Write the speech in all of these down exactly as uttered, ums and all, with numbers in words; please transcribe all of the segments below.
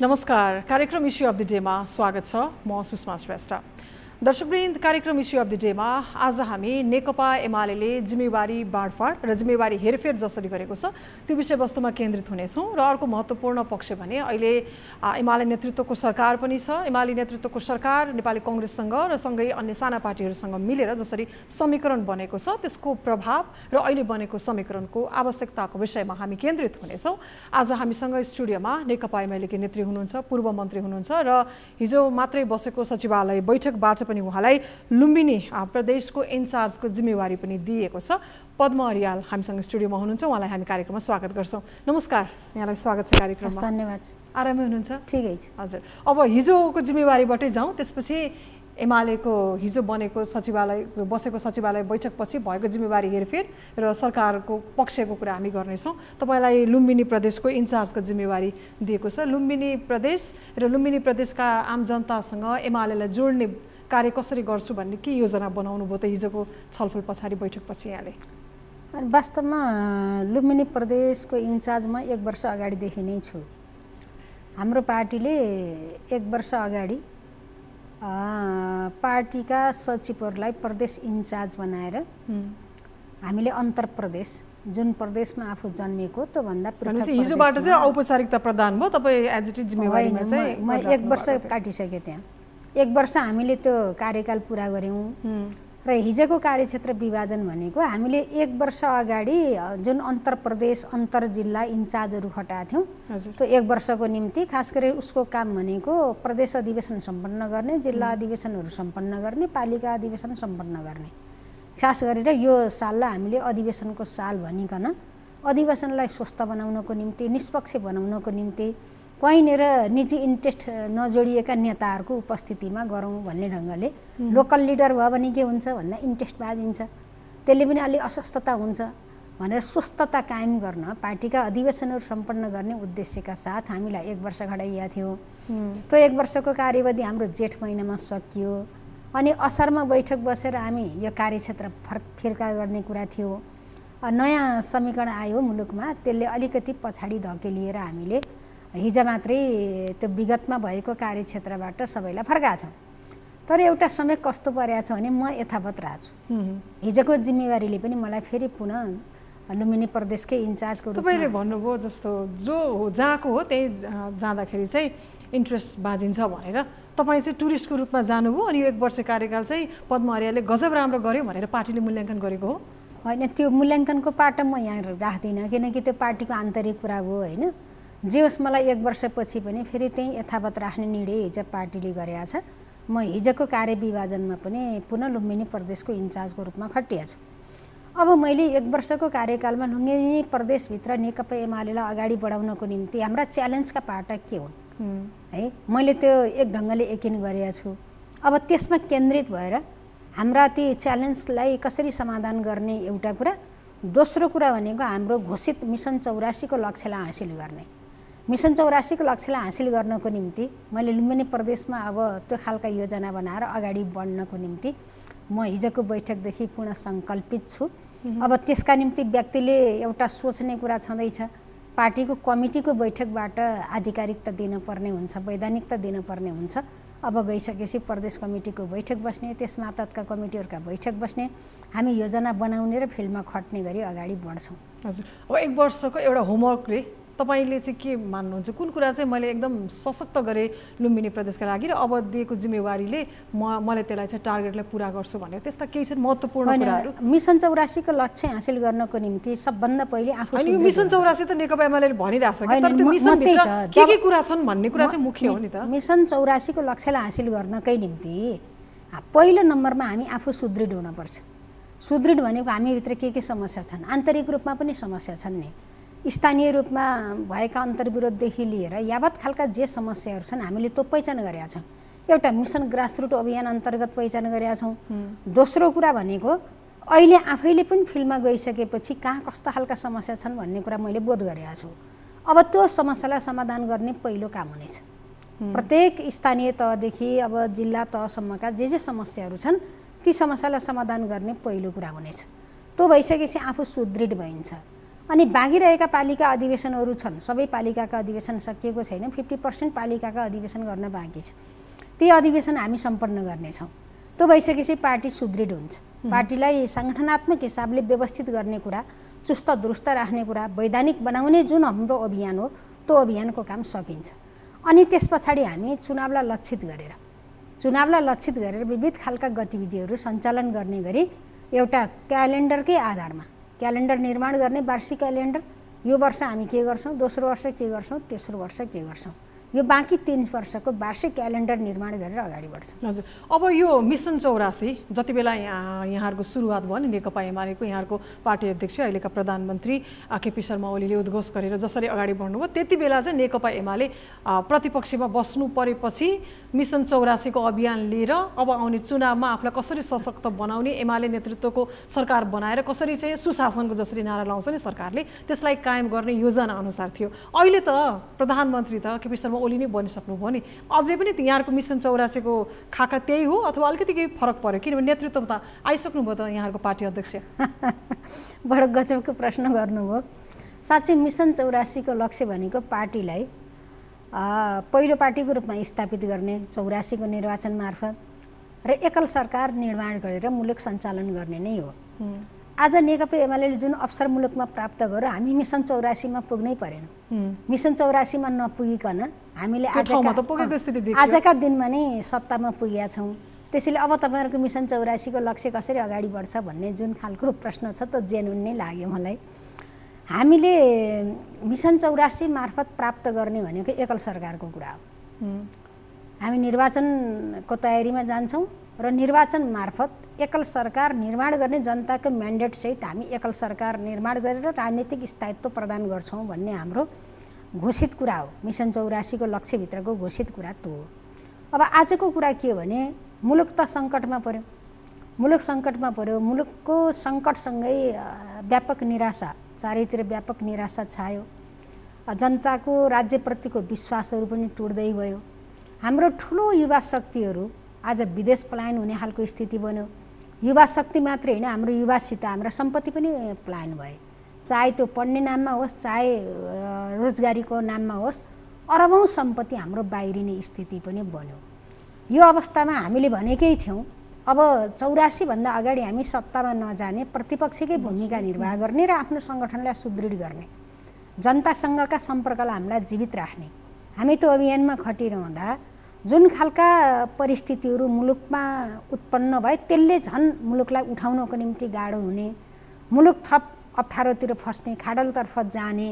नमस्कार, कार्यक्रम issue of the डेमा स्वागत छ। म सुषमा श्रेष्ठ। दर्शकवृन्द, कार्यक्रम इश्यू अफ द डेमा आज हामी नेकपा एमालेले जिम्मेवारी बाँडफाँड र जिम्मेवारी हेरफेर जसरी गरेको छ त्यो विषयवस्तुमा केन्द्रित हुनेछौँ। र अर्को महत्त्वपूर्ण पक्ष भने अहिले एमाले नेतृत्वको सरकार पनि छ। एमाले नेतृत्वको सरकार नेपाली कांग्रेससँग र सँगै अन्य साना पार्टीहरूसँग मिलेर जसरी समीकरण बनेको छ त्यसको प्रभाव र अहिले बनेको समीकरणको आवश्यकताको विषयमा हामी केन्द्रित हुनेछौँ। आज हामीसँग स्टुडियोमा नेकपा एमालेकी नेत्री हुनुहुन्छ, पूर्व मन्त्री हुनुहुन्छ र हिजो मात्रै बसेको सचिवालय बैठकबाट पनि उहाँलाई लुम्बिनी प्रदेशको इन्चार्जको जिम्मेवारी पनि दिएको छ। पद्म अरियाल हामीसँग स्टुडियोमा हुनुहुन्छ, उहाँलाई हामी कार्यक्रममा स्वागत गर्छौँ। नमस्कार, यहाँलाई स्वागत छ कार्यक्रममा। धन्यवाद। आरामै हुनुहुन्छ? ठिकै छ। हजुर, अब हिजोको जिम्मेवारीबाटै जाउँ, त्यसपछि एमालेको हिजो बनेको सचिवालय बसेको सचिवालय बैठकपछि भएको जिम्मेवारी हेरफेर र सरकारको पक्षको कुरा हामी गर्नेछौँ। तपाईँलाई लुम्बिनी प्रदेशको इन्चार्जको जिम्मेवारी दिएको छ। लुम्बिनी प्रदेश र लुम्बिनी प्रदेशका आम जनतासँग एमालेलाई जोड्ने कार्य कसरी गर्छु भन्ने के योजना बनाउनु भयो त हिजोको छलफल पछाडि बैठकपछि यहाँले? वास्तवमा लुम्बिनी प्रदेशको इन्चार्जमा एक वर्ष अगाडिदेखि नै छु। हाम्रो पार्टीले एक वर्ष अगाडि पार्टीका सचिवहरूलाई प्रदेश इन्चार्ज बनाएर हामीले अन्तर प्रदेश जुन प्रदेशमा आफू जन्मेको त्योभन्दा पृथक हिजोबाट चाहिँ औपचारिकता प्रदान भयो। तपाईँ एज इट इज जिम्मेवारीमा चाहिँ म एक वर्ष काटिसकेँ त्यहाँ। एक वर्ष हामीले त्यो कार्यकाल पुरा गऱ्यौँ र हिजोको कार्यक्षेत्र विभाजन भनेको हामीले एक वर्ष अगाडि जुन अन्तर प्रदेश अन्तर जिल्ला इन्चार्जहरू हटाएको थियौँ त्यो एक वर्षको निम्ति खास गरी उसको काम भनेको प्रदेश अधिवेशन सम्पन्न गर्ने, जिल्ला अधिवेशनहरू सम्पन्न गर्ने, पालिका अधिवेशन सम्पन्न गर्ने। खास गरेर यो साललाई हामीले अधिवेशनको साल भनिकन अधिवेशनलाई स्वस्थ बनाउनको निम्ति, निष्पक्ष बनाउनको निम्ति कहीँनिर निजी इन्ट्रेस्ट नजोडिएका नेताहरूको उपस्थितिमा गरौँ भन्ने ढङ्गले लोकल लिडर भयो भने के हुन्छ भन्दा इन्ट्रेस्ट बाजिन्छ, त्यसले पनि अलि अस्वस्थता हुन्छ भनेर स्वस्थता कायम गर्न पार्टीका अधिवेशनहरू सम्पन्न गर्ने उद्देश्यका साथ हामीलाई एक वर्ष घटाइएको थियो। त्यो एक वर्षको कार्यवधि हाम्रो जेठ महिनामा सकियो अनि असारमा बैठक बसेर हामी यो कार्यक्षेत्र फर्क फिर्का गर्ने कुरा थियो। नयाँ समीकरण आयो मुलुकमा, त्यसले अलिकति पछाडि धकेलिएर हामीले हिजो मात्रै त्यो विगतमा भएको कार्यक्षेत्रबाट सबैलाई फर्काएको छ। तर एउटा समय कस्तो परेको छ भने म यथावत रहेछु। हिजोको जिम्मेवारीले पनि मलाई फेरि पुनः लुम्बिनी प्रदेशकै इन्चार्जको रूपमा तपाईँले भन्नुभयो जस्तो जो जहाँको हो त्यही जाँदाखेरि चाहिँ इन्ट्रेस्ट बाजिन्छ भनेर तपाईँ चाहिँ टुरिस्टको रूपमा जानुभयो अनि यो एक वर्ष कार्यकाल चाहिँ पद्म आर्यले गजब राम्रो गर्यो भनेर पार्टीले मूल्याङ्कन गरेको हो? होइन, त्यो मूल्याङ्कनको पाटो म यहाँ राख्दिनँ किनकि त्यो पार्टीको आन्तरिक कुरा हो। होइन, जे होस् मलाई एक वर्षपछि पनि फेरि त्यही यथावत राख्ने निर्णय हिजो पार्टीले गरेको छ। म हिजोको कार्य विभाजनमा पनि पुनः लुम्बिनी प्रदेशको इन्चार्जको रूपमा खटिएको छु। अब मैले एक वर्षको कार्यकालमा लुम्बिनी प्रदेशभित्र नेकपा एमालेलाई अगाडि बढाउनको निम्ति हाम्रा च्यालेन्जका पाटा के हुन् है, मैले त्यो एक ढङ्गले यकिन गरेको छु। अब त्यसमा केन्द्रित भएर हाम्रा ती च्यालेन्जलाई कसरी समाधान गर्ने एउटा कुरा, दोस्रो कुरा भनेको हाम्रो घोषित मिसन चौरासीको लक्ष्यलाई हासिल गर्ने। मिसन चौरासीको लक्ष्यलाई हासिल गर्नको निम्ति मैले लुम्बिनी प्रदेशमा अब त्यो खालका योजना बनाएर अगाडि बढ्नको निम्ति म हिजोको बैठकदेखि पूर्ण सङ्कल्पित छु। अब त्यसका निम्ति व्यक्तिले एउटा सोच्ने कुरा छँदैछ, पार्टीको कमिटीको बैठकबाट आधिकारिकता दिनुपर्ने हुन्छ, वैधानिकता दिनुपर्ने हुन्छ। अब गइसकेपछि प्रदेश कमिटीको बैठक बस्ने, त्यस मातहतका कमिटीहरूका बैठक बस्ने, हामी योजना बनाउने र फिल्डमा खट्ने गरी अगाडि बढ्छौँ। हजुर, अब एक वर्षको एउटा होमवर्कले तपाईँले चाहिँ के मान्नुहुन्छ, कुन कुरा चाहिँ मैले एकदम सशक्त गरेँ लुम्बिनी प्रदेशका लागि र अब दिएको जिम्मेवारीले म मैले त्यसलाई चाहिँ टार्गेटलाई पुरा गर्छु भनेर त्यस्ता केही छन् महत्त्वपूर्ण कुराहरू? मिसन चौरासीको लक्ष्य हासिल गर्नको निम्ति सबभन्दा पहिले आफू अनि यो मिसन चौरासी त नेकपा एमाले भनिरहेछ कि तर त्यो मिसनभित्र के के कुरा छन् भन्ने कुरा चाहिँ मुख्य हो नि त। मिसन चौरासीको लक्ष्यलाई हासिल गर्नकै निम्ति पहिलो नम्बरमा हामी आफू सुदृढ हुनुपर्छ। सुदृढ भनेको हामीभित्र के के समस्या छन्, आन्तरिक रूपमा पनि समस्या छन् नि, स्थानीय रूपमा भएका अन्तर्विरोधदेखि लिएर यावत खालका जे समस्याहरू छन् हामीले त्यो पहिचान गरेका छौँ। एउटा मिसन ग्रासरुट अभियान अन्तर्गत पहिचान गरेका छौँ। दोस्रो कुरा भनेको अहिले आफैले पनि फिल्डमा गइसकेपछि कहाँ कस्ता खालका समस्या छन् भन्ने कुरा मैले बोध गरेका छु। अब त्यो समस्यालाई समाधान गर्ने पहिलो काम हुनेछ। प्रत्येक स्थानीय तहदेखि अब जिल्ला तहसम्मका जे जे समस्याहरू छन् ती समस्यालाई समाधान गर्ने पहिलो कुरा हुनेछ। त्यो भइसकेपछि आफू सुदृढ भइन्छ। अनि बाँकी रहेका पालिका अधिवेशनहरू छन्, सबै पालिकाका अधिवेशन सकिएको छैन, फिफ्टी पर्सेन्ट पालिकाका अधिवेशन गर्न बाँकी छ। ती अधिवेशन हामी सम्पन्न गर्नेछौँ। त्यो भइसकेपछि पार्टी सुदृढ हुन्छ। पार्टीलाई सङ्गठनात्मक हिसाबले व्यवस्थित गर्ने कुरा, चुस्त दुरुस्त राख्ने कुरा, वैधानिक बनाउने जुन हाम्रो अभियान हो त्यो अभियानको काम सकिन्छ। अनि त्यस पछाडि हामी चुनावलाई लक्षित गरेर चुनावलाई लक्षित गरेर विविध खालका गतिविधिहरू सञ्चालन गर्ने गरी एउटा क्यालेन्डरकै आधारमा क्यालेन्डर निर्माण गर्ने, वार्षिक क्यालेन्डर, यो वर्ष हामी के गर्छौँ, दोस्रो वर्ष के गर्छौँ, तेस्रो वर्ष के गर्छौँ, यो बाँकी तीन वर्षको वार्षिक क्यालेन्डर निर्माण गरेर अगाडि बढ्छौँ। हजुर, अब यो मिसन चौरासी जति बेला यहाँ यहाँहरूको सुरुवात भयो नि नेकपा एमालेको, यहाँहरूको पार्टी अध्यक्ष अहिलेका प्रधानमन्त्री केपी शर्मा ओलीले उद्घोष गरेर जसरी अगाडि बढ्नुभयो, त्यति बेला चाहिँ नेकपा एमाले प्रतिपक्षमा बस्नु परेपछि मिसन चौरासीको अभियान लिएर अब आउने चुनावमा आफूलाई कसरी सशक्त बनाउने, एमाले नेतृत्वको सरकार बनाएर कसरी चाहिँ सुशासनको जसरी नारा लाउँछ नि सरकारले, त्यसलाई कायम गर्ने योजना अनुसार थियो। अहिले त प्रधानमन्त्री त केपी शर्मा ओली नै बनिसक्नुभयो नि, अझै पनि यहाँहरूको मिसन चौरासीको खाका त्यही हो अथवा अलिकति केही फरक पर्यो? किनभने नेतृत्व त आइसक्नुभयो त यहाँहरूको पार्टी अध्यक्ष। बडो गजबको प्रश्न गर्नुभयो। साँच्चै मिसन चौरासीको लक्ष्य भनेको पार्टीलाई पहिलो पार्टीको रूपमा स्थापित गर्ने, चौरासीको निर्वाचन मार्फत र एकल सरकार निर्माण गरेर मुलुक सञ्चालन गर्ने नै हो। आज नेकपा एमाले जुन अवसर मुलुकमा प्राप्त गर्यो, हामी मिसन चौरासीमा पुग्नै परेन। मिसन चौरासीमा नपुगिकन हामीले आजका आजका दिनमा नै सत्तामा पुगेका छौँ। त्यसैले अब तपाईँहरूको मिसन चौरासीको लक्ष्य कसरी अगाडि बढ्छ भन्ने जुन खालको प्रश्न छ त्यो जेन्युन नै लाग्यो मलाई। हामीले मिसन चौरासी मार्फत प्राप्त गर्ने भनेको एकल सरकारको कुरा हो। हामी निर्वाचनको तयारीमा जान्छौँ र निर्वाचन मार्फत एकल सरकार निर्माण गर्ने जनताको म्यान्डेटसहित हामी एकल सरकार निर्माण गरेर राजनीतिक स्थायित्व प्रदान गर्छौँ भन्ने हाम्रो घोषित कुरा हो। मिसन चौरासीको लक्ष्यभित्रको घोषित कुरा त्यो हो। अब आजको कुरा के हो भने मुलुक त सङ्कटमा पर्यो, मुलुक सङ्कटमा पर्यो। मुलुकको सङ्कटसँगै व्यापक निराशा, चारैतिर व्यापक निराशा छायो। जनताको राज्यप्रतिको विश्वासहरू पनि टुट्दै गयो। हाम्रो ठुलो युवा शक्तिहरू आज विदेश पलायन हुने खालको स्थिति बन्यो। युवा शक्ति मात्रै होइन, हाम्रो युवासित हाम्रा सम्पत्ति पनि पलायन भए, चाहे त्यो पढ्ने नाममा होस् चाहे रोजगारीको नाममा होस्। अरबौँ सम्पत्ति हाम्रो बाहिरिने स्थिति पनि बन्यो। यो अवस्थामा हामीले भनेकै थियौँ अब चौरासीभन्दा अगाडि हामी सत्तामा नजाने, प्रतिपक्षकै भूमिका निर्वाह गर्ने र आफ्नो सङ्गठनलाई सुदृढ गर्ने, जनतासँगका सम्पर्कलाई हामीलाई जीवित राख्ने। हामी त्यो अभियानमा खटिरहँदा जुन खालका परिस्थितिहरू मुलुकमा उत्पन्न भए त्यसले झन् मुलुकलाई उठाउनको निम्ति गाह्रो हुने, मुलुक थप अप्ठ्यारोतिर फस्ने, खाडलतर्फ जाने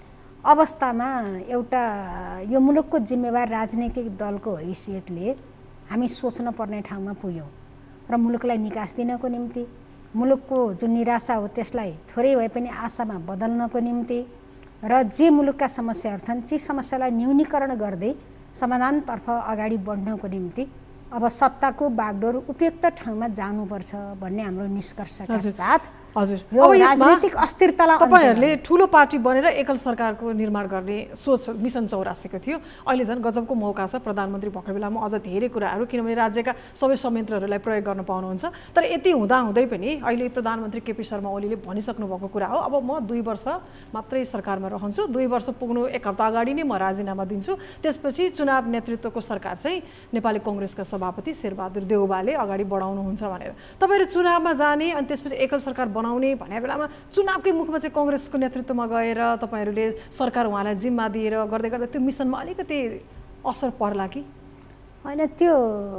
अवस्थामा एउटा यो मुलुकको जिम्मेवार राजनैतिक दलको हैसियतले हामी सोच्न पर्ने ठाउँमा पुग्यौँ र मुलुकलाई निकास दिनको निम्ति, मुलुकको जुन निराशा हो त्यसलाई थोरै भए पनि आशामा बदल्नको निम्ति र जे मुलुकका समस्याहरू छन् ती समस्यालाई न्यूनीकरण गर्दै समाधानतर्फ अगाडि बढ्नको निम्ति अब सत्ताको बागडोर उपयुक्त ठाउँमा जानुपर्छ भन्ने हाम्रो निष्कर्षका साथ हजुर अब राजनीतिक अस्थिरतालाई तपाईहरुले ठूलो पार्टी बनेर एकल सरकारको निर्माण गर्ने सोच मिसन चौरासीको थियो। अहिले झन् गजबको मौका छ, प्रधानमन्त्री भएका बेलामा अझ धेरै कुराहरू, किनभने राज्यका सबै संयन्त्रहरूलाई प्रयोग गर्न पाउनुहुन्छ। तर यति हुँदा हुँदै पनि अहिले प्रधानमन्त्री केपी शर्मा ओलीले भनिसक्नु भएको कुरा हो, अब म दुई वर्ष मात्रै सरकारमा रहन्छु, दुई वर्ष पुग्नु एक हप्ता अगाडि नै म राजीनामा दिन्छु, त्यसपछि चुनाव नेतृत्वको सरकार चाहिँ नेपाली कांग्रेसका सभापति शेरबहादुर देउवाले अगाडि बढाउनुहुन्छ भनेर। तपाईहरु चुनावमा जाने अनि त्यसपछि एकल सरकार बनाउने भन्ने बेलामा चुनावकै मुखमा चाहिँ कांग्रेसको नेतृत्वमा गएर तपाईहरुले सरकार उहाँलाई जिम्मा दिएर गर्दै गर्दै त्यो मिसनमा अलिकति असर पर्ला कि हैन? त्यो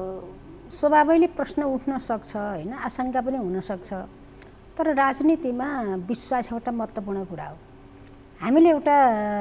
स्वभावैले प्रश्न उठ्न सक्छ हैन, आशंका पनि हुन सक्छ। तर राजनीतिमा विश्वास एउटा महत्त्वपूर्ण कुरा हो। हामीले एउटा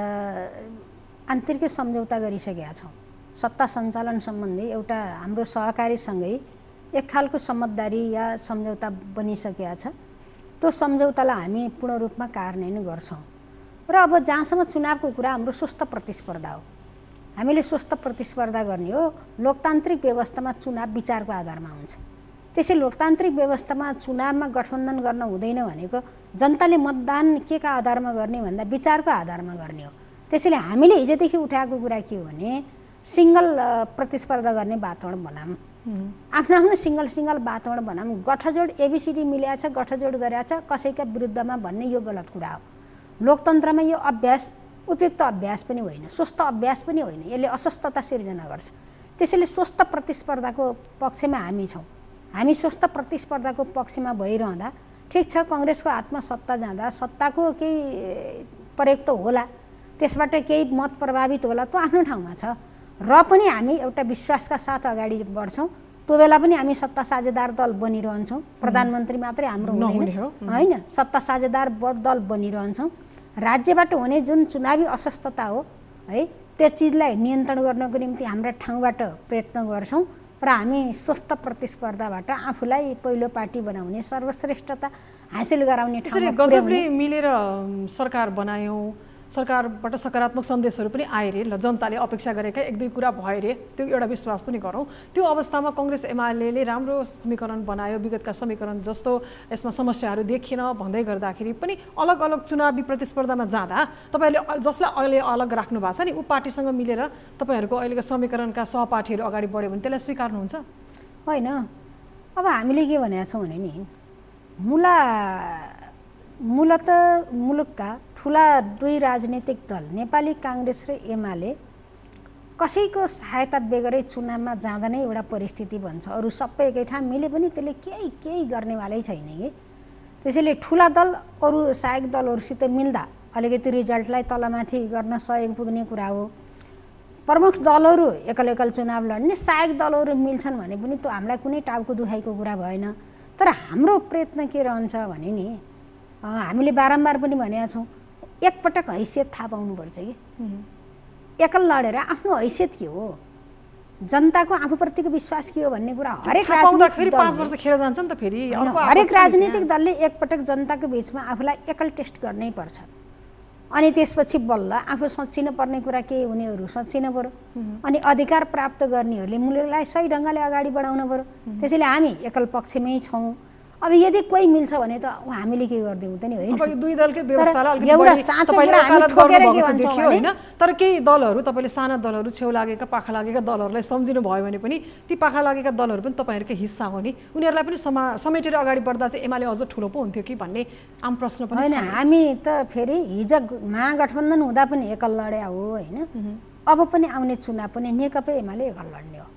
आन्तरिक सम्झौता गरिसकेका छौँ। सत्ता सञ्चालन सम्बन्धी एउटा हाम्रो सहकारीसँगै एक खालको समझदारी या सम्झौता बनिसकेका छ। त्यो सम्झौतालाई हामी पूर्ण रूपमा कार्यान्वयन गर्छौँ र अब जहाँसम्म चुनावको कुरा हाम्रो स्वस्थ प्रतिस्पर्धा हो। हामीले स्वस्थ प्रतिस्पर्धा गर्ने हो। लोकतान्त्रिक व्यवस्थामा चुनाव विचारको आधारमा हुन्छ। त्यसै लोकतान्त्रिक व्यवस्थामा चुनावमा गठबन्धन गर्न हुँदैन भनेको जनताले मतदान के का आधारमा गर्ने भन्दा विचारको आधारमा गर्ने हो। त्यसैले हामीले हिजोदेखि उठाएको कुरा के हो भने सिंगल प्रतिस्पर्धा गर्ने वातावरण बनाऊँ, आफ्नो आफ्नो सिंगल सिंगल वातावरण बनाऊँ। गठजोड एबिसिडी मिलेको छ, गठजोड गरेको छ कसैका विरुद्धमा भन्ने यो गलत कुरा हो। लोकतन्त्रमा यो अभ्यास उपयुक्त अभ्यास पनि होइन, स्वस्थ अभ्यास पनि होइन, यसले अस्वस्थता सिर्जना गर्छ। त्यसैले स्वस्थ प्रतिस्पर्धाको पक्षमा हामी छौँ। हामी स्वस्थ प्रतिस्पर्धाको पक्षमा भइरहँदा ठिक छ, कङ्ग्रेसको हातमा सत्ता जाँदा सत्ताको केही प्रयोग त होला, त्यसबाट केही मत प्रभावित होला, त्यो आफ्नो ठाउँमा छ। र पनि हामी एउटा विश्वासका साथ अगाडि बढ्छौँ। त्यो बेला पनि हामी सत्ता साझेदार दल बनिरहन्छौँ। प्रधानमन्त्री मात्रै हाम्रो हुँदैन होइन, सत्ता साझेदार दल बनिरहन्छौँ। राज्यबाट हुने जुन चुनावी अस्वस्थता हो है, त्यो चिजलाई नियन्त्रण गर्नको निम्ति हाम्रा ठाउँबाट प्रयत्न गर्छौँ र हामी स्वस्थ प्रतिस्पर्धाबाट आफूलाई पहिलो पार्टी बनाउने, सर्वश्रेष्ठता हासिल गराउने ठाउँमा गजबले मिलेर सरकार बनायौँ, सरकारबाट सकारात्मक सन्देशहरू पनि आए रे, ल जनताले अपेक्षा गरेका एक दुई कुरा भयो रे, त्यो एउटा विश्वास पनि गरौँ। त्यो अवस्थामा कङ्ग्रेस एमाले राम्रो समीकरण बनायो, विगतका समीकरण जस्तो यसमा समस्याहरू देखिन भन्दै गर्दाखेरि पनि अलग अलग चुनावी प्रतिस्पर्धामा जाँदा तपाईँहरूले जसलाई अहिले अलग राख्नु भएको छ नि, ऊ पार्टीसँग मिलेर तपाईँहरूको अहिलेको समीकरणका सहपाठीहरू अगाडि बढ्यो भने त्यसलाई स्वीकार्नुहुन्छ? होइन, अब हामीले के भनेका छौँ भने नि, मुला मूलत मुलुकका ठुला दुई राजनीतिक दल नेपाली काङ्ग्रेस र एमाले कसैको सहायता बेगरै चुनावमा जाँदा नै एउटा परिस्थिति बन्छ। अरू सबै एकै ठाउँ मिले पनि त्यसले केही केही गर्नेवालै छैन कि। त्यसैले ठुला दल अरू सहायक दलहरूसित मिल्दा अलिकति रिजल्टलाई तलमाथि गर्न सहयोग पुग्ने कुरा हो। प्रमुख दलहरू एकल एकल चुनाव लड्ने, सहायक दलहरू मिल्छन् भने पनि त्यो हामीलाई कुनै टाउको दुखाइको कुरा भएन। तर हाम्रो प्रयत्न के रहन्छ भने नि, हामीले बारम्बार पनि भनेका छौँ, एकपटक हैसियत थाहा पाउनुपर्छ कि। एकल लडेर आफ्नो हैसियत के हो, जनताको आफूप्रतिको विश्वास के हो भन्ने कुरा हरेक राजनीतिक पाँच वर्ष खेर जान्छ नि त फेरि। हरेक राजनीतिक दलले एकपटक जनताको बिचमा आफूलाई एकल टेस्ट गर्नै पर्छ। अनि त्यसपछि बल्ल आफू सच्चिन पर्ने कुरा के हुनेहरू सच्चिन पर्यो। अनि अधिकार प्राप्त गर्नेहरूले मुलुकलाई सही ढङ्गले अगाडि बढाउनु पर्यो। त्यसैले हामी एकल पक्षमै छौँ। अब यदि कोही मिल्छ भने त हामीले के गरिदिउँ त नि होइन। अब दुई दलकै व्यवस्थालाई अलिकति एउटा साँचो कुरा हामी ठोकेर के भन्छौँ होइन। तर केही दलहरू तपाईँले साना दलहरू, छेउ लागेका पाखा लागेका दलहरूलाई सम्झिनु भयो भने पनि ती पाखा लागेका दलहरू पनि तपाईँहरूकै हिस्सा हो नि, उनीहरूलाई पनि समा समेटेर अगाडि बढ्दा चाहिँ एमाले अझ ठुलो पो हुन्थ्यो कि भन्ने आम प्रश्न पनि होइन। हामी त फेरि हिजो महागठबन्धन हुँदा पनि एकल लड्या हो होइन। अब पनि आउने चुनाव पनि नेकपा एमाले एकल लड्ने हो।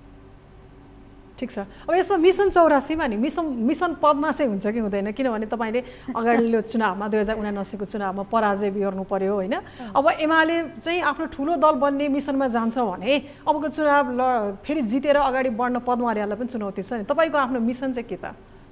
ठिक छ। अब यसमा मिसन चौरासीमा नि मिसन मिसन पदमा चाहिँ हुन्छ कि हुँदैन? किनभने तपाईँले अगाडिल्लो चुनावमा दुई हजार उनासीको चुनावमा पराजय बिहोर्नु पर्यो होइन। अब एमाले चाहिँ आफ्नो ठुलो दल बन्ने मिसनमा जान्छ भने अबको चुनाव ल फेरि जितेर अगाडि बढ्न पद्मआर्यालाई पनि चुनौती छ नि। तपाईँको आफ्नो मिसन चाहिँ के त?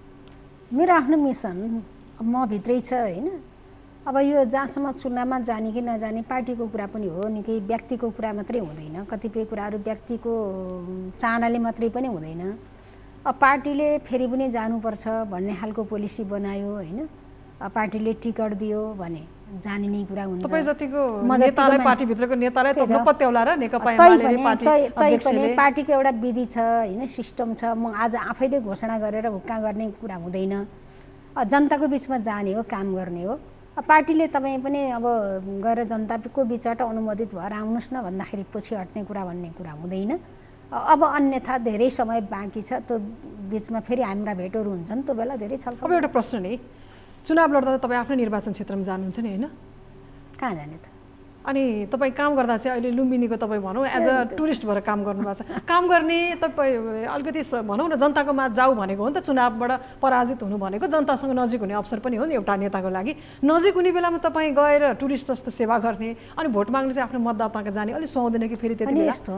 मेरो आफ्नो मिसन म भित्रै छ होइन। अब यो जहाँसम्म चुनावमा जाने कि नजाने पार्टीको कुरा पनि हो नि, केही व्यक्तिको कुरा मात्रै हुँदैन। कतिपय कुराहरू व्यक्तिको चाहनाले मात्रै पनि हुँदैन। अब पार्टीले फेरि पनि जानुपर्छ भन्ने खालको पोलिसी बनायो होइन, पार्टीले टिकट दियो भने जाने नै कुरा हुन्छ। तपाईँ जतिको नेतालाई, पार्टीभित्रको नेतालाई त नपत्याउला र नेकपा एमाले पार्टी अध्यक्षले पार्टीको एउटा विधि छ होइन, सिस्टम छ। म आज आफैले घोषणा गरेर हुक्का गर्ने कुरा हुँदैन। जनताको बिचमा जाने हो, काम गर्ने हो। पार्टीले तपाईँ पनि अब गएर जनताको बिचबाट अनुमोदित भएर आउनुहोस् न भन्दाखेरि पछि हट्ने कुरा भन्ने कुरा हुँदैन। अब अन्यथा धेरै समय बाँकी छ, त्यो बिचमा फेरि हाम्रा भेटहरू हुन्छन्, त्यो बेला धेरै छलफल। अब एउटा प्रश्न नि, चुनाव लड्दा त तपाईँ आफ्नो निर्वाचन क्षेत्रमा जानुहुन्छ नि होइन? कहाँ जाने त? अनि तपाईँ काम गर्दा चाहिँ अहिले लुम्बिनीको तपाईँ भनौँ एज अ टुरिस्ट भएर काम गर्नुभएको छ। काम गर्ने तपाईँ अलिकति भनौँ न जनताको माझ जाऊ भनेको हो नि त। चुनावबाट पराजित हुनु भनेको जनतासँग नजिक हुने अवसर पनि हो नि एउटा नेताको लागि। नजिक हुने बेलामा तपाईँ गएर टुरिस्ट जस्तो सेवा गर्ने अनि भोट माग्ने चाहिँ आफ्नो मतदाताको जाने अलिक सुहाउँदैन कि फेरि त्यति बेला? यस्तो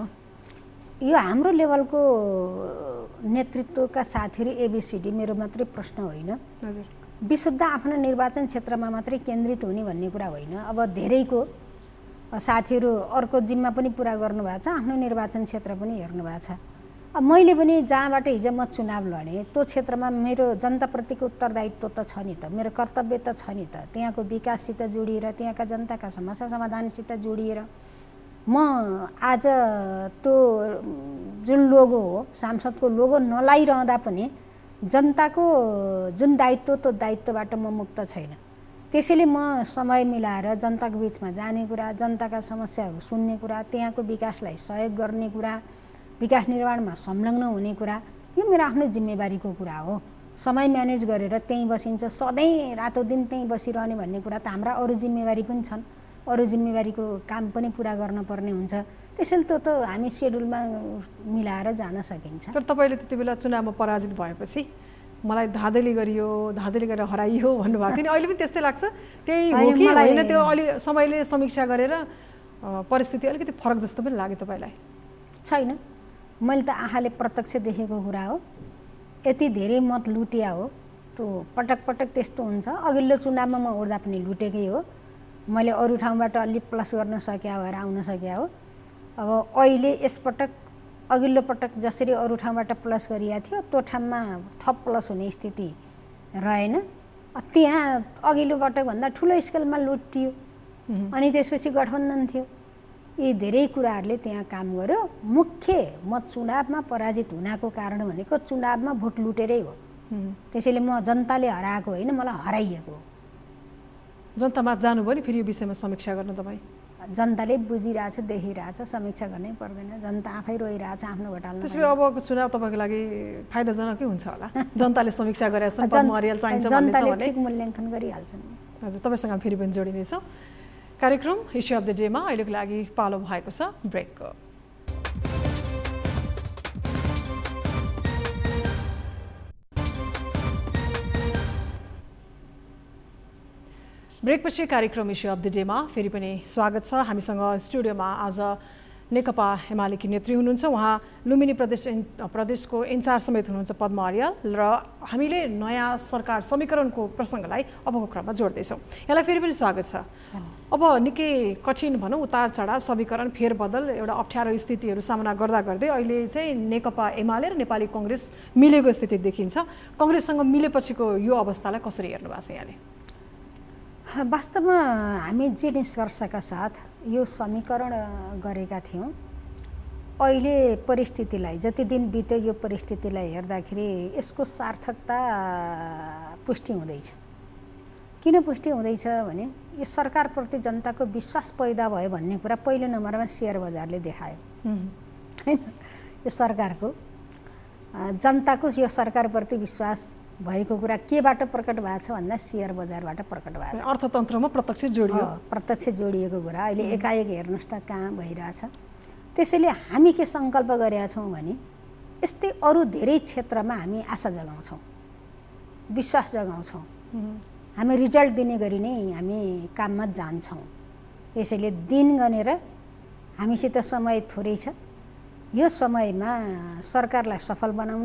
यो हाम्रो लेभलको नेतृत्वका साथीहरू एबिसिडी मेरो मात्रै प्रश्न होइन। हजुर, विशुद्ध आफ्नो निर्वाचन क्षेत्रमा मात्रै केन्द्रित हुने भन्ने कुरा होइन। अब धेरैको साथीहरू अर्को जिम्मा पनि पुरा गर्नुभएको छ, आफ्नो निर्वाचन क्षेत्र पनि हेर्नु भएको छ। अब मैले पनि जहाँबाट हिजो म चुनाव लडेँ त्यो क्षेत्रमा मेरो जनताप्रतिको उत्तरदायित्व त छ नि त, मेरो कर्तव्य त छ नि त। त्यहाँको विकाससित जोडिएर, त्यहाँका जनताका समस्या समाधानसित जोडिएर म आज त्यो जुन लोगो हो, सांसदको लोगो नलाइरहँदा पनि जनताको जुन दायित्व त्यो दायित्वबाट म मुक्त छैन। त्यसैले म समय मिलाएर जनताको बिचमा जाने कुरा, जनताका समस्याहरू सुन्ने कुरा, त्यहाँको विकासलाई सहयोग गर्ने कुरा, विकास निर्माणमा संलग्न हुने कुरा, यो मेरो आफ्नो जिम्मेवारीको कुरा हो। समय म्यानेज गरेर त्यहीँ बसिन्छ, सधैँ रातो दिन त्यहीँ बसिरहने भन्ने कुरा त हाम्रा अरू जिम्मेवारी पनि छन्, अरू जिम्मेवारीको काम पनि पुरा गर्नुपर्ने हुन्छ। त्यसैले त्यो त हामी सेड्युलमा मिलाएर जान सकिन्छ। तर तपाईँले त्यति बेला चुनावमा पराजित भएपछि मलाई धाँधली गरियो, धाँधली गरेर हराइयो भन्नुभएको थियो नि, अहिले पनि त्यस्तै लाग्छ? त्यही हो कि होइन, त्यो अलि समयले समीक्षा गरेर परिस्थिति अलिकति फरक जस्तो पनि लाग्यो तपाईँलाई? छैन, मैले त आँखाले प्रत्यक्ष देखेको कुरा हो। यति धेरै मत लुटिया हो, त्यो पटक पटक त्यस्तो हुन्छ। अघिल्लो चुनावमा म उड्दा पनि लुटेकै हो, मैले अरू ठाउँबाट अलि प्लस गर्न सकिया भएर आउन सकिया हो। अब अहिले यसपटक अघिल्लो पटक जसरी अरू ठाउँबाट प्लस गरिएको थियो त्यो ठाउँमा थप प्लस हुने स्थिति रहेन। त्यहाँ अघिल्लो पटकभन्दा ठुलो स्केलमा लुटियो, अनि त्यसपछि गठबन्धन थियो। यी धेरै कुराहरूले त्यहाँ काम गर्यो। मुख्य म चुनावमा पराजित हुनको कारण भनेको चुनावमा भोट लुटेरै हो। त्यसैले म जनताले हराएको होइन, मलाई हराइएको हो। जनतामा जानुभयो नि फेरि यो विषयमा समीक्षा गर्न तपाईँ? जनताले बुझिरहेछ, देखिरहेछ, समीक्षा गर्नै पर्दैन। जनता आफै रोइरहेछ आफ्नो भोट हाल्न। त्यसपछि अबको चुनाव तपाईँको लागि फाइदाजनकै हुन्छ होला? जनताले समीक्षा गरेछ, पद्महरियाल चाहिन्छ भन्ने छ भने जनताले ठिक मूल्याङ्कन गरिहाल्छन्। हजुर, तपाईँसँग फेरि पनि जोडिनेछौँ। कार्यक्रम इस्यु अफ द डेमा अहिलेको लागि पालो भएको छ ब्रेकको। ब्रेकपछि कार्यक्रम इस्यु अफ द डेमा फेरि पनि स्वागत छ। हामीसँग स्टुडियोमा आज नेकपा एमालेकी नेत्री हुनुहुन्छ, उहाँ लुम्बिनी प्रदेश प्रदेशको इन्चार्ज समेत हुनुहुन्छ पद्म अर्याल, र हामीले नयाँ सरकार समीकरणको प्रसङ्गलाई अबको क्रममा जोड्दैछौँ। यहाँलाई फेरि पनि स्वागत छ। अब निकै कठिन भनौँ, उतार चढाव, समीकरण, फेरबदल, एउटा अप्ठ्यारो स्थितिहरू सामना गर्दा गर्दै अहिले चाहिँ नेकपा एमाले र नेपाली कङ्ग्रेस मिलेको स्थिति देखिन्छ। कङ्ग्रेससँग मिलेपछिको यो अवस्थालाई कसरी हेर्नु भएको छ यहाँले? वास्तवमा हामी जे निष्कर्षका साथ यो समीकरण गरेका थियौँ, अहिले परिस्थितिलाई जति दिन बित्यो यो परिस्थितिलाई हेर्दाखेरि यसको सार्थकता पुष्टि हुँदैछ। किन पुष्टि हुँदैछ भने यो सरकारप्रति जनताको विश्वास पैदा भयो भन्ने कुरा पहिलो नम्बरमा सेयर बजारले देखायो हैन। यो सरकारको जनताको यो सरकारप्रति विश्वास भएको कुरा केबाट प्रकट भएको छ भन्दा सेयर बजारबाट प्रकट भएको छ। अर्थतन्त्रमा प्रत्यक्ष जोडियो, प्रत्यक्ष जोडिएको कुरा अहिले एकाएक हेर्नुहोस् त कहाँ भइरहेछ। त्यसैले हामी के सङ्कल्प गरेका छौँ भने यस्तै अरू धेरै क्षेत्रमा हामी आशा जगाउँछौँ, विश्वास जगाउँछौँ। हामी रिजल्ट दिने गरी नै हामी काममा जान्छौँ। त्यसैले दिन गनेर हामीसित समय थोरै छ, यो समयमा सरकारलाई सफल बनाउन,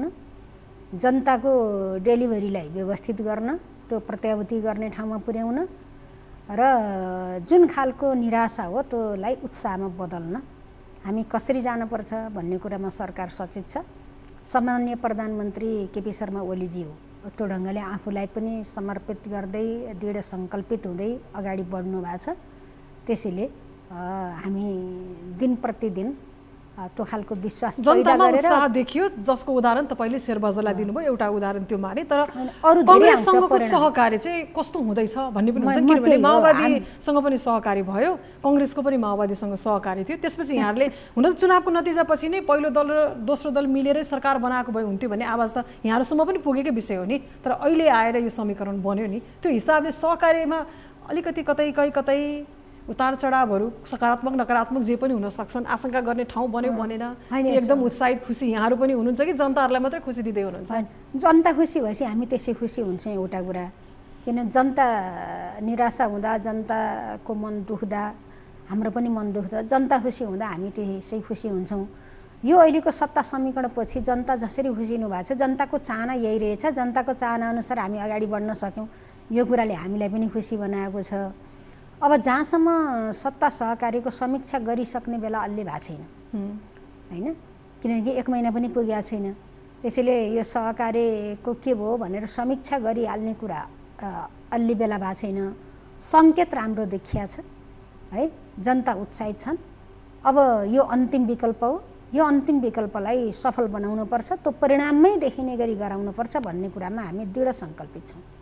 जनताको डेलिभरीलाई व्यवस्थित गर्न, त्यो प्रत्याभूति गर्ने ठाउँमा पुर्याउन र जुन खालको निराशा हो त्यसलाई उत्साहमा बदल्न हामी कसरी जानुपर्छ भन्ने कुरामा सरकार सचेत छ। सम्माननीय प्रधानमन्त्री केपी शर्मा ओलीजी हो, त्यो ढङ्गले आफूलाई पनि समर्पित गर्दै दृढ सङ्कल्पित हुँदै अगाडि बढ्नु भएको छ। त्यसैले हामी दिन प्रतिदिन त्यो खालको विश्वास पैदा गरेर उत्साह देखियो, जसको उदाहरण तपाईँले शेरबजारलाई दिनुभयो, एउटा उदाहरण त्यो माने। तर कङ्ग्रेससँगको सहकारी चाहिँ कस्तो हुँदैछ भन्ने पनि हुन्छ, किनभने माओवादीसँग पनि सहकारी भयो, कङ्ग्रेसको पनि माओवादीसँग सहकारी थियो। त्यसपछि यहाँहरूले हुन त चुनावको नतिजापछि नै पहिलो दल र दोस्रो दल मिलेरै सरकार बनाएको भए हुन्थ्यो भन्ने आवाज त यहाँहरूसम्म पनि पुगेकै विषय हो नि। तर अहिले आएर यो समीकरण बन्यो नि, त्यो हिसाबले सहकारीमा अलिकति कतै कहीँ कतै उतार चढावहरू सकारात्मक नकारात्मक जे पनि हुन सक्छन्, आशंका गर्ने ठाउँ बन्यो बनेन, एकदम उत्साहित खुसी यहाँहरू पनि हुनुहुन्छ कि जनताहरूलाई मात्रै खुसी दिँदै हुनुहुन्छ? जनता खुसी भएपछि हामी त्यसै खुसी हुन्छौँ। एउटा कुरा किन जनता निराशा हुँदा, जनताको मन दुख्दा हाम्रो पनि मन दुख्दा, जनता खुसी हुँदा हामी त्यसै खुसी हुन्छौँ। यो अहिलेको सत्ता समीकरणपछि जनता जसरी खुसिनु भएको छ, जनताको चाहना यही रहेछ, जनताको चाहना अनुसार हामी अगाडि बढ्न सक्यौँ, यो कुराले हामीलाई पनि खुसी बनाएको छ। अब जहाँसम्म सत्ता सहकारीको समीक्षा गरिसक्ने बेला अलि भएको छैन होइन, किनकि एक महिना पनि पुगेको छैन। त्यसैले यो सहकारीको के भयो भनेर समीक्षा गरिहाल्ने कुरा अलि बेला भएको छैन। सङ्केत राम्रो देखिया छ है, जनता उत्साहित छन्। अब यो अन्तिम विकल्प हो, यो अन्तिम विकल्पलाई सफल बनाउनुपर्छ, त्यो परिणाममै देखिने गरी गराउनुपर्छ भन्ने कुरामा हामी दृढ सङ्कल्पित छौँ।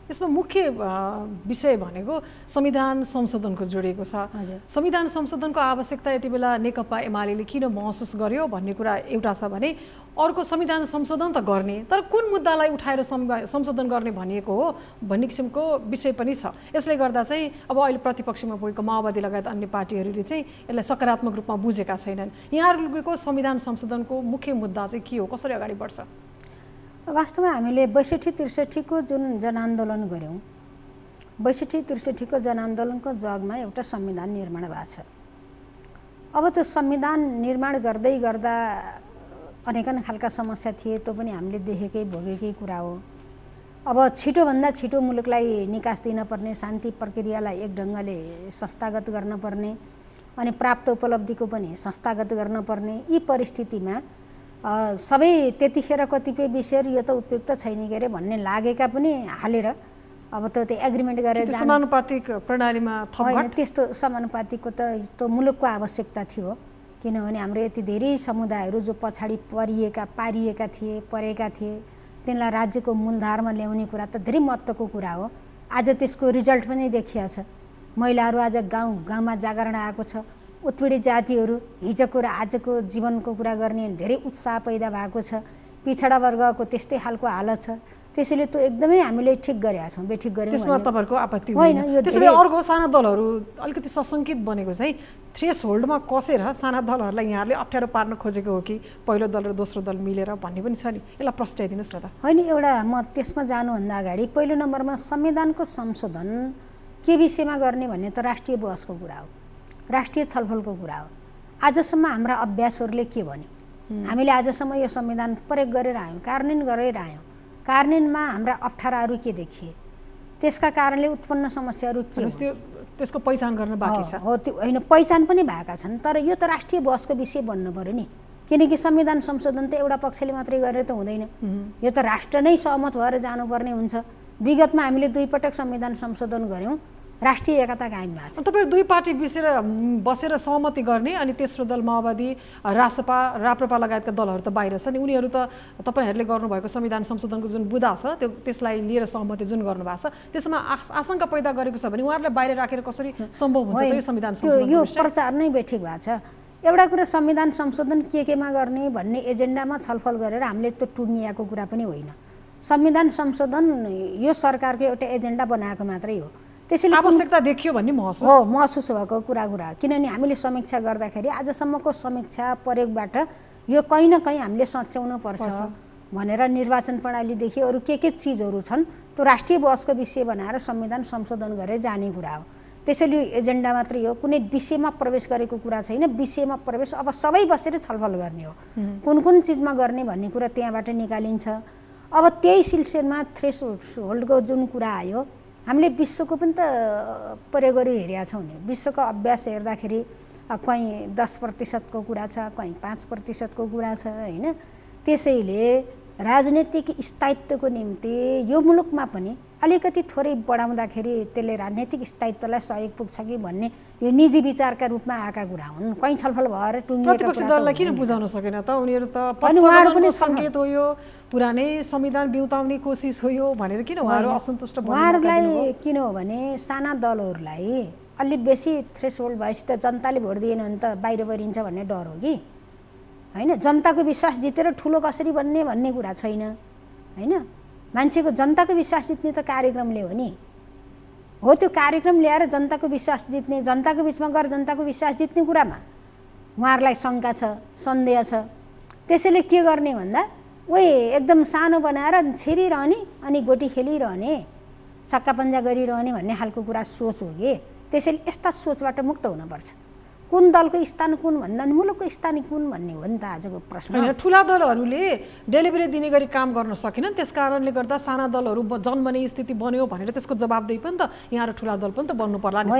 यसमा मुख्य विषय भनेको संविधान संशोधनको जोडिएको छ। संविधान संशोधनको आवश्यकता यति बेला नेकपा एमाले किन महसुस गर्यो भन्ने कुरा एउटा छ भने अर्को संविधान संशोधन त गर्ने तर कुन मुद्दालाई उठाएर संशोधन गर्ने भनिएको हो भन्ने किसिमको विषय पनि छ। यसले गर्दा चाहिँ अब अहिले प्रतिपक्षमा पुगेको माओवादी लगायत अन्य पार्टीहरूले चाहिँ यसलाई सकारात्मक रूपमा बुझेका छैनन्। यहाँहरूको संविधान संशोधनको मुख्य मुद्दा चाहिँ के हो, कसरी अगाडि बढ्छ? वास्तवमा हामीले बैसठी त्रिसठीको जुन जनआन्दोलन गऱ्यौँ, बैसठी त्रिसठीको जनआन्दोलनको जगमा एउटा संविधान निर्माण भएको छ। अब त्यो संविधान निर्माण गर्दै गर्दा अनेकन खालका समस्या थिए, त्यो पनि हामीले देखेकै भोगेकै कुरा हो। अब छिटोभन्दा छिटो मुलुकलाई निकास दिनपर्ने, शान्ति प्रक्रियालाई एक ढङ्गले संस्थागत गर्नुपर्ने अनि प्राप्त उपलब्धिको पनि संस्थागत गर्नुपर्ने, यी परिस्थितिमा सबै त्यतिखेर कतिपय विषयहरू यो त उपयुक्त छैन के अरे भन्ने लागेका पनि हालेर अब त त्यो एग्रिमेन्ट गरेर समानुपातिक प्रणालीमा होइन, त्यस्तो समानुपातिकको त त्यो मुलुकको आवश्यकता थियो। किनभने हाम्रो यति धेरै समुदायहरू जो पछाडि परिएका पारिएका थिए, परेका थिए, तिनलाई राज्यको मूलधारमा ल्याउने कुरा त धेरै महत्त्वको कुरा हो। आज त्यसको रिजल्ट पनि देखिया छ। महिलाहरू आज गाउँ गाउँमा जागरण आएको छ। उत्पीडित जातिहरू हिजोको र आजको जीवनको कुरा गर्ने धेरै उत्साह पैदा भएको छ। पिछडा वर्गको त्यस्तै खालको हालत छ। त्यसैले त्यो एकदमै हामीले ठिक गरेका छौँ, बेठिक गरेँ त्यसमा तपाईँहरूको आपत्ति होइन? त्यसैले अर्को साना दलहरू अलिकति सशङ्कित बनेको चाहिँ थ्रेस होल्डमा कसेर साना दलहरूलाई यहाँहरूले अप्ठ्यारो पार्न खोजेको हो कि पहिलो दल र दोस्रो दल मिलेर भन्ने पनि छ नि, यसलाई प्रस्ट्याइदिनुहोस् न त। होइन, एउटा म त्यसमा जानुभन्दा अगाडि पहिलो नम्बरमा संविधानको संशोधन के विषयमा गर्ने भन्ने त राष्ट्रिय बहसको कुरा हो, राष्ट्रिय छलफलको कुरा हो। आजसम्म हाम्रा अभ्यासहरूले के भन्यो? हामीले आजसम्म यो संविधान प्रयोग गरेर आयौँ, कार्यान्वयन गरेर आयौँ। कार्यान्वयनमा हाम्रा अप्ठ्याराहरू के देखिए, त्यसका कारणले उत्पन्न समस्याहरू के हो, त्यसको पहिचान गर्न बाँकी छ। हो, त्यो होइन, पहिचान पनि भएका छन्, तर यो त राष्ट्रिय बहसको विषय बन्नु पर्यो नि। किनकि संविधान संशोधन त एउटा पक्षले मात्रै गरेर त हुँदैन, यो त राष्ट्र नै सहमत भएर जानुपर्ने हुन्छ। विगतमा हामीले दुई पटक संविधान संशोधन गऱ्यौँ, राष्ट्रिय एकता कायम भएको छ। तपाईहरु दुई पार्टी बसेर बसेर सहमति गर्ने अनि तेस्रो दल माओवादी, रासपा, राप्रपा लगायतका दलहरू त बाहिर छन्। उनीहरू त तपाईहरुले गर्नुभएको संविधान संशोधनको जुन बुँदा छ त्यो त्यसलाई लिएर सहमति जुन गर्नुभएको छ त्यसमा आशंका पैदा गरेको छ भने उहाँहरूलाई बाहिर राखेर कसरी सम्भव हुन्छ त्यो संविधान संशोधन? यो प्रचार नै बेठिक भएको छ। एउटा कुरा संविधान संशोधन के केमा गर्ने भन्ने एजेन्डामा छलफल गरेर हामीले त्यो टुङ्गिएको कुरा पनि होइन। संविधान संशोधन यो सरकारको एउटा एजेन्डा बनाएको मात्रै हो। त्यसैले आवश्यकता देखियो भन्ने महसुस हो, महसुस भएको कुरा कुरा किनभने हामीले समीक्षा गर्दाखेरि आजसम्मको समीक्षा प्रयोगबाट यो कहीँ न कहीँ हामीले सच्याउनु पर्छ भनेर निर्वाचन प्रणालीदेखि अरू के के चिजहरू छन् त्यो राष्ट्रिय बहसको विषय बनाएर संविधान संशोधन गरेर जाने कुरा हो। त्यसैले यो एजेन्डा मात्रै हो, कुनै विषयमा प्रवेश गरेको कुरा छैन। विषयमा प्रवेश अब सबै बसेर छलफल गर्ने हो, कुन कुन चिजमा गर्ने भन्ने कुरा त्यहाँबाट निकालिन्छ। अब त्यही सिलसिलामा थ्रेस होल्डको जुन कुरा आयो, हामीले विश्वको पनि त प्रयोग गरी हेरेका छौँ नि। विश्वको अभ्यास हेर्दाखेरि कहीँ दस प्रतिशतको कुरा छ, कहीँ पाँच प्रतिशतको कुरा छ होइन। त्यसैले राजनीतिक स्थायित्वको निम्ति यो मुलुकमा पनि अलिकति थोरै बढाउँदाखेरि त्यसले राजनीतिक स्थायित्वलाई सहयोग पुग्छ कि भन्ने यो निजी विचारका रूपमा आएका कुरा हुन्। कहीँ छलफल भएर टुङ्गिएको प्रतिपक्षी दललाई किन बुझाउन सकेन त? उनीहरू त पश्चिमको सङ्केत हो, यो पुरानै संविधान बिउताउने कोसिस हो यो भनेर किन उहाँहरू असन्तुष्ट बन्नु? उहाँहरूलाई किन हो भने साना दलहरूलाई अलि बेसी थ्रेसहोल्ड भएपछि त जनताले भोट दिएन भने त बाहिर गरिन्छ भन्ने डर हो कि होइन। जनताको विश्वास जितेर ठुलो कसरी बन्ने भन्ने कुरा छैन होइन। मान्छेको जनताको विश्वास जित्ने त कार्यक्रमले हो नि। हो, त्यो कार्यक्रम ल्याएर जनताको विश्वास जित्ने, जनताको बिचमा गएर जनताको विश्वास जित्ने कुरामा उहाँहरूलाई शङ्का छ, सन्देह छ। त्यसैले के गर्ने भन्दा उही एकदम सानो बनाएर छिरिरहने अनि गोटी खेलिरहने, छक्का पन्जा गरिरहने भन्ने खालको कुरा सोच हो कि। त्यसैले यस्ता सोचबाट मुक्त हुनुपर्छ। कुन दलको स्थान कुन भन्दा मुलुकको स्थान कुन भन्ने हो नि त आजको प्रश्न। ठुला दलहरूले डेलिभरी दिने गरी काम गर्न सकेनन्, त्यस कारणले गर्दा साना दलहरू जन्मने स्थिति बन्यो भनेर त्यसको जवाबदेही पनि त यहाँहरू ठुला दल पनि त बन्नु पर्ला नि।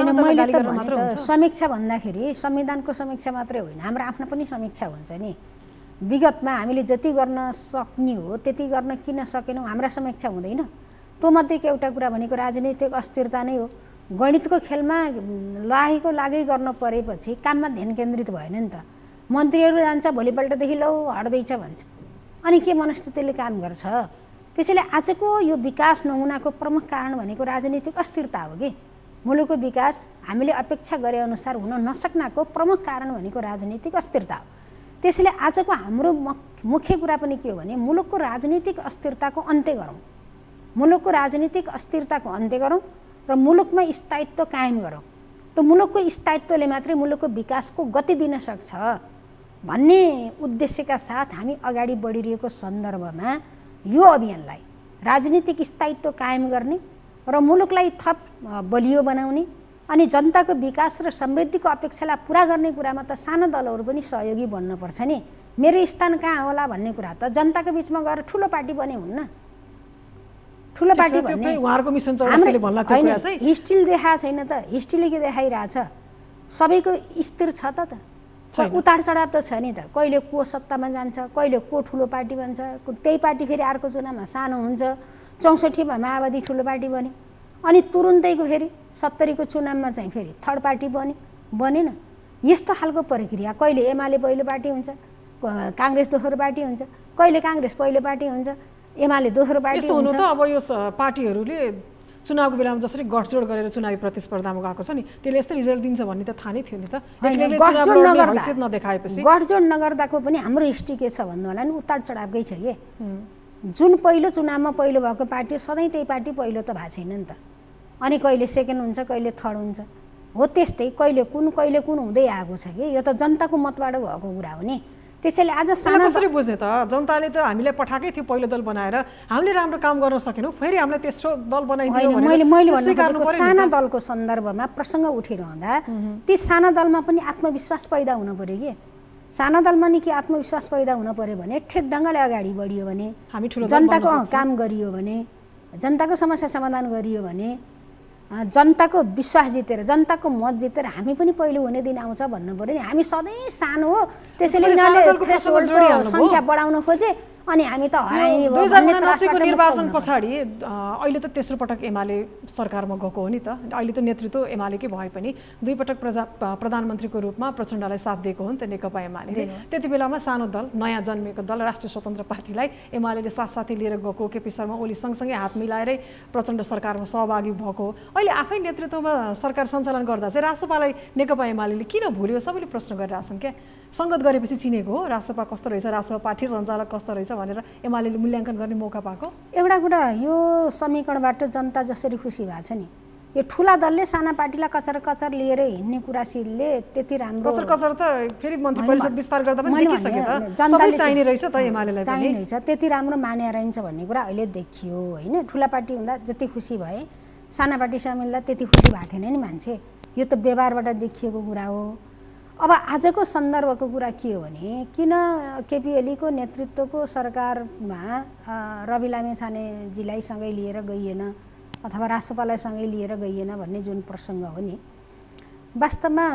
समीक्षा भन्दाखेरि संविधानको समीक्षा मात्रै होइन, हाम्रो आफ्नो पनि समीक्षा हुन्छ नि। विगतमा हामीले जति गर्न सक्ने हो त्यति गर्न किन सकेनौँ हाम्रा समीक्षा हुँदैन। त्यो मध्येको एउटा कुरा भनेको राजनीतिक अस्थिरता नै हो। गणितको खेलमा लागेको लागै गर्न परेपछि काममा ध्यान केन्द्रित भएन नि त। मन्त्रीहरू जान्छ, भोलिपल्टदेखि लौ हट्दैछ भन्छ, अनि के मनस्थितिले काम गर्छ? त्यसैले आजको यो विकास नहुनाको प्रमुख कारण भनेको राजनीतिक अस्थिरता हो कि मुलुकको विकास हामीले अपेक्षा गरे अनुसार हुन नसक्नाको प्रमुख कारण भनेको राजनीतिक अस्थिरता हो। त्यसैले आजको हाम्रो मुख्य कुरा पनि के हो भने मुलुकको राजनीतिक अस्थिरताको अन्त्य गरौँ, मुलुकको राजनीतिक अस्थिरताको अन्त्य गरौँ र मुलुकमा स्थायित्व कायम गरौँ। त्यो मुलुकको स्थायित्वले मात्रै मुलुकको विकासको गति दिन सक्छ भन्ने उद्देश्यका साथ हामी अगाडि बढिरहेको सन्दर्भमा यो अभियानलाई राजनीतिक स्थायित्व कायम गर्ने र मुलुकलाई थप बलियो बनाउने अनि जनताको विकास र समृद्धिको अपेक्षालाई पुरा गर्ने कुरामा त सानो दलहरू पनि सहयोगी बन्नुपर्छ नि। मेरो स्थान कहाँ होला भन्ने कुरा त जनताको बिचमा गएर ठुलो पार्टी बने हुन्न। ठुलो पार्टी भन्ने उहाँहरूको मिसन चौरसियाले भन्ला त्यो कुरा चाहिँ हिस्ट्रीले देखाएको छैन त। हिस्ट्रीले के देखाइरहेछ सबैको स्थिर छ त त उतार चढाव त छ नि त। कहिले को सत्तामा जान्छ, कहिले को ठुलो पार्टी बन्छ, त्यही पार्टी फेरि अर्को चुनावमा सानो हुन्छ। चौसठीमा माओवादी ठुलो पार्टी बन्यो अनि तुरुन्तैको फेरि सत्तरीको चुनावमा चाहिँ फेरि थर्ड पार्टी बन्यो बनेन। यस्तो खालको प्रक्रिया कहिले एमाले पहिलो पार्टी हुन्छ, काङ्ग्रेस दोस्रो पार्टी हुन्छ, कहिले काङ्ग्रेस पहिलो पार्टी हुन्छ, एमाले दोस्रो पार्टी यस्तो हुनु त अब यो पार्टीहरूले चुनावको बेलामा जसरी गठजोड गरेर चुनावी प्रतिस्पर्धामा गएको छ नि त्यसले यस्तै रिजल्ट दिन्छ भन्ने त थाहा नै थियो नि त। गठजोड नगर्दा नदेखाएपछि गठजोड नगर्दाको पनि हाम्रो हिस्ट्री के छ भन्नु होला नि, उतार चढावकै छ कि। जुन पहिलो चुनावमा पहिलो भएको पार्टी सधैँ त्यही पार्टी पहिलो त भएको छैन नि त। अनि कहिले सेकेन्ड हुन्छ, कहिले थर्ड हुन्छ। हो त्यस्तै कहिले कुन कहिले कुन हुँदै आएको छ कि। यो त जनताको मतबाट भएको कुरा हो नि। त्यसैले आज सानो कसरी बुझ्ने त? जनताले त हामीलाई पठाएकै थियो पहिलो दल बनाएर, हामीले राम्रो काम गर्न सकेनौँ, फेरि हामीलाई तेस्रो दल बनाइदियो भनेर मैले मैले भन्नु खोजेको साना दलको सन्दर्भमा प्रसङ्ग उठिरहँदा ती साना दलमा पनि आत्मविश्वास पैदा हुन पर्यो कि। साना दलमा नि के आत्मविश्वास पैदा हुन पर्यो भने ठिक ढङ्गले अगाडि बढियो भने, हामी ठुलो जनताको काम गरियो भने, जनताको समस्या समाधान गरियो भने, जनताको विश्वास जितेर जनताको मत जितेर हामी पनि पहिलो हुने दिन आउँछ भन्नु पर्यो नि। हामी सधैँ सानो हो त्यसैले यिनीहरूले थ्रेसहोल्डको सङ्ख्या बढाउन खोजे अनि हामी त हराइने भयो भन्ने त्रासबाट निर्वाचन पछाडि अहिले त तेस्रो पटक एमाले सरकारमा गएको हो नि त। अहिले त नेतृत्व एमालेकै भए पनि दुई पटक प्रजा प्रधानमन्त्रीको रूपमा प्रचण्डलाई साथ दिएको हो नि त नेकपा एमाले। त्यति बेलामा सानो दल नयाँ जन्मेको दल राष्ट्रिय स्वतन्त्र पार्टीलाई एमाले साथसाथै लिएर गएको, केपी शर्मा ओली सँगसँगै हात मिलाएरै प्रचण्ड सरकारमा सहभागी भएको। अहिले आफै नेतृत्वमा सरकार सञ्चालन गर्दा चाहिँ रासोपालाई नेकपा एमाले किन भुल्यो सबैले प्रश्न गरिरहेछन् क्या। सङ्गत गरेपछि चिनेको हो रासोपा कस्तो रहेछ, रासोपा पार्टी सञ्चालक कस्तो रहेछ भनेर एमाले मूल्याङ्कन गर्ने मौका पाएको। एउटा कुरा यो समीकरणबाट जनता जसरी खुसी भएको छ नि, यो ठुला दलले साना पार्टीलाई कचर कचर लिएर हिँड्ने कुरासितले त्यति राम्रो कचर कचर त फेरि मन्त्री परिषद विस्तार गर्दा पनि देखिसक्यो त। सबै चाहिने रहेछ त एमालेलाई पनि चाहिने रहेछ, त्यति राम्रो माने रहन्छ भन्ने कुरा अहिले देखियो होइन। ठुला पार्टी हुँदा जति खुसी भए साना पार्टीसँग मिल्दा त्यति खुसी भएको थिएन नि मान्छे। यो त व्यवहारबाट देखिएको कुरा हो। अब आजको सन्दर्भको कुरा के हो भने किन केपी ओलीको नेतृत्वको सरकारमा रवि लामिछानेजीलाई सँगै लिएर गइएन अथवा रासोपालाई सँगै लिएर गइएन भन्ने जुन प्रसङ्ग हो नि, वास्तवमा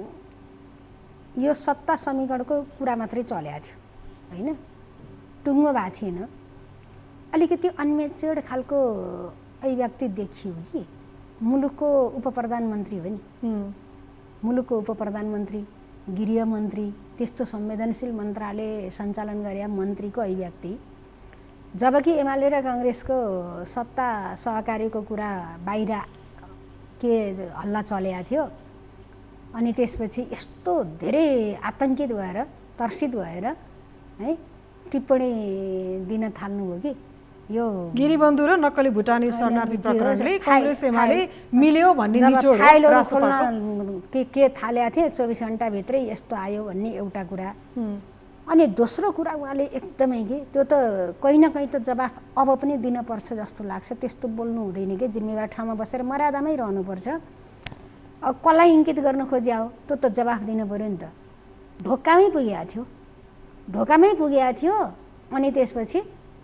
यो सत्ता समीकरणको कुरा मात्रै चलेको थियो होइन, टुङ्गो भएको थिएन। अलिकति अनमेच्योर्ड खालको अभिव्यक्ति देखियो कि मुलुकको उप प्रधानमन्त्री हो नि, मुलुकको उप प्रधानमन्त्री गृहमन्त्री त्यस्तो संवेदनशील मन्त्रालय सञ्चालन गरे मन्त्रीको अभिव्यक्ति, जबकि एमाले र काङ्ग्रेसको सत्ता सहकारीको कुरा बाहिर के हल्ला चलेको थियो। अनि त्यसपछि यस्तो धेरै आतङ्कित भएर तर्सित भएर है टिप्पणी दिन थाल्नुभयो कि यो गिरीबन्धु र नक्कली भुटानी शरणार्थी प्रकरणले कांग्रेस एमाले मिल्यो भन्ने निचोड के के थालेको थिए चौबिस घण्टाभित्रै यस्तो आयो भन्ने एउटा कुरा। अनि दोस्रो कुरा उहाँले एकदमै के त्यो त कहीँ न कहीँ त जवाफ अब पनि दिनुपर्छ जस्तो लाग्छ। त्यस्तो बोल्नु हुँदैन कि जिम्मेवार ठाउँमा बसेर मर्यादामै रहनुपर्छ। अब कसलाई इङ्गित गर्न खोज्या हो त्यो त जवाफ दिनु पऱ्यो नि त। ढोकामै पुगेको थियो ढोकामै पुगेको थियो अनि त्यसपछि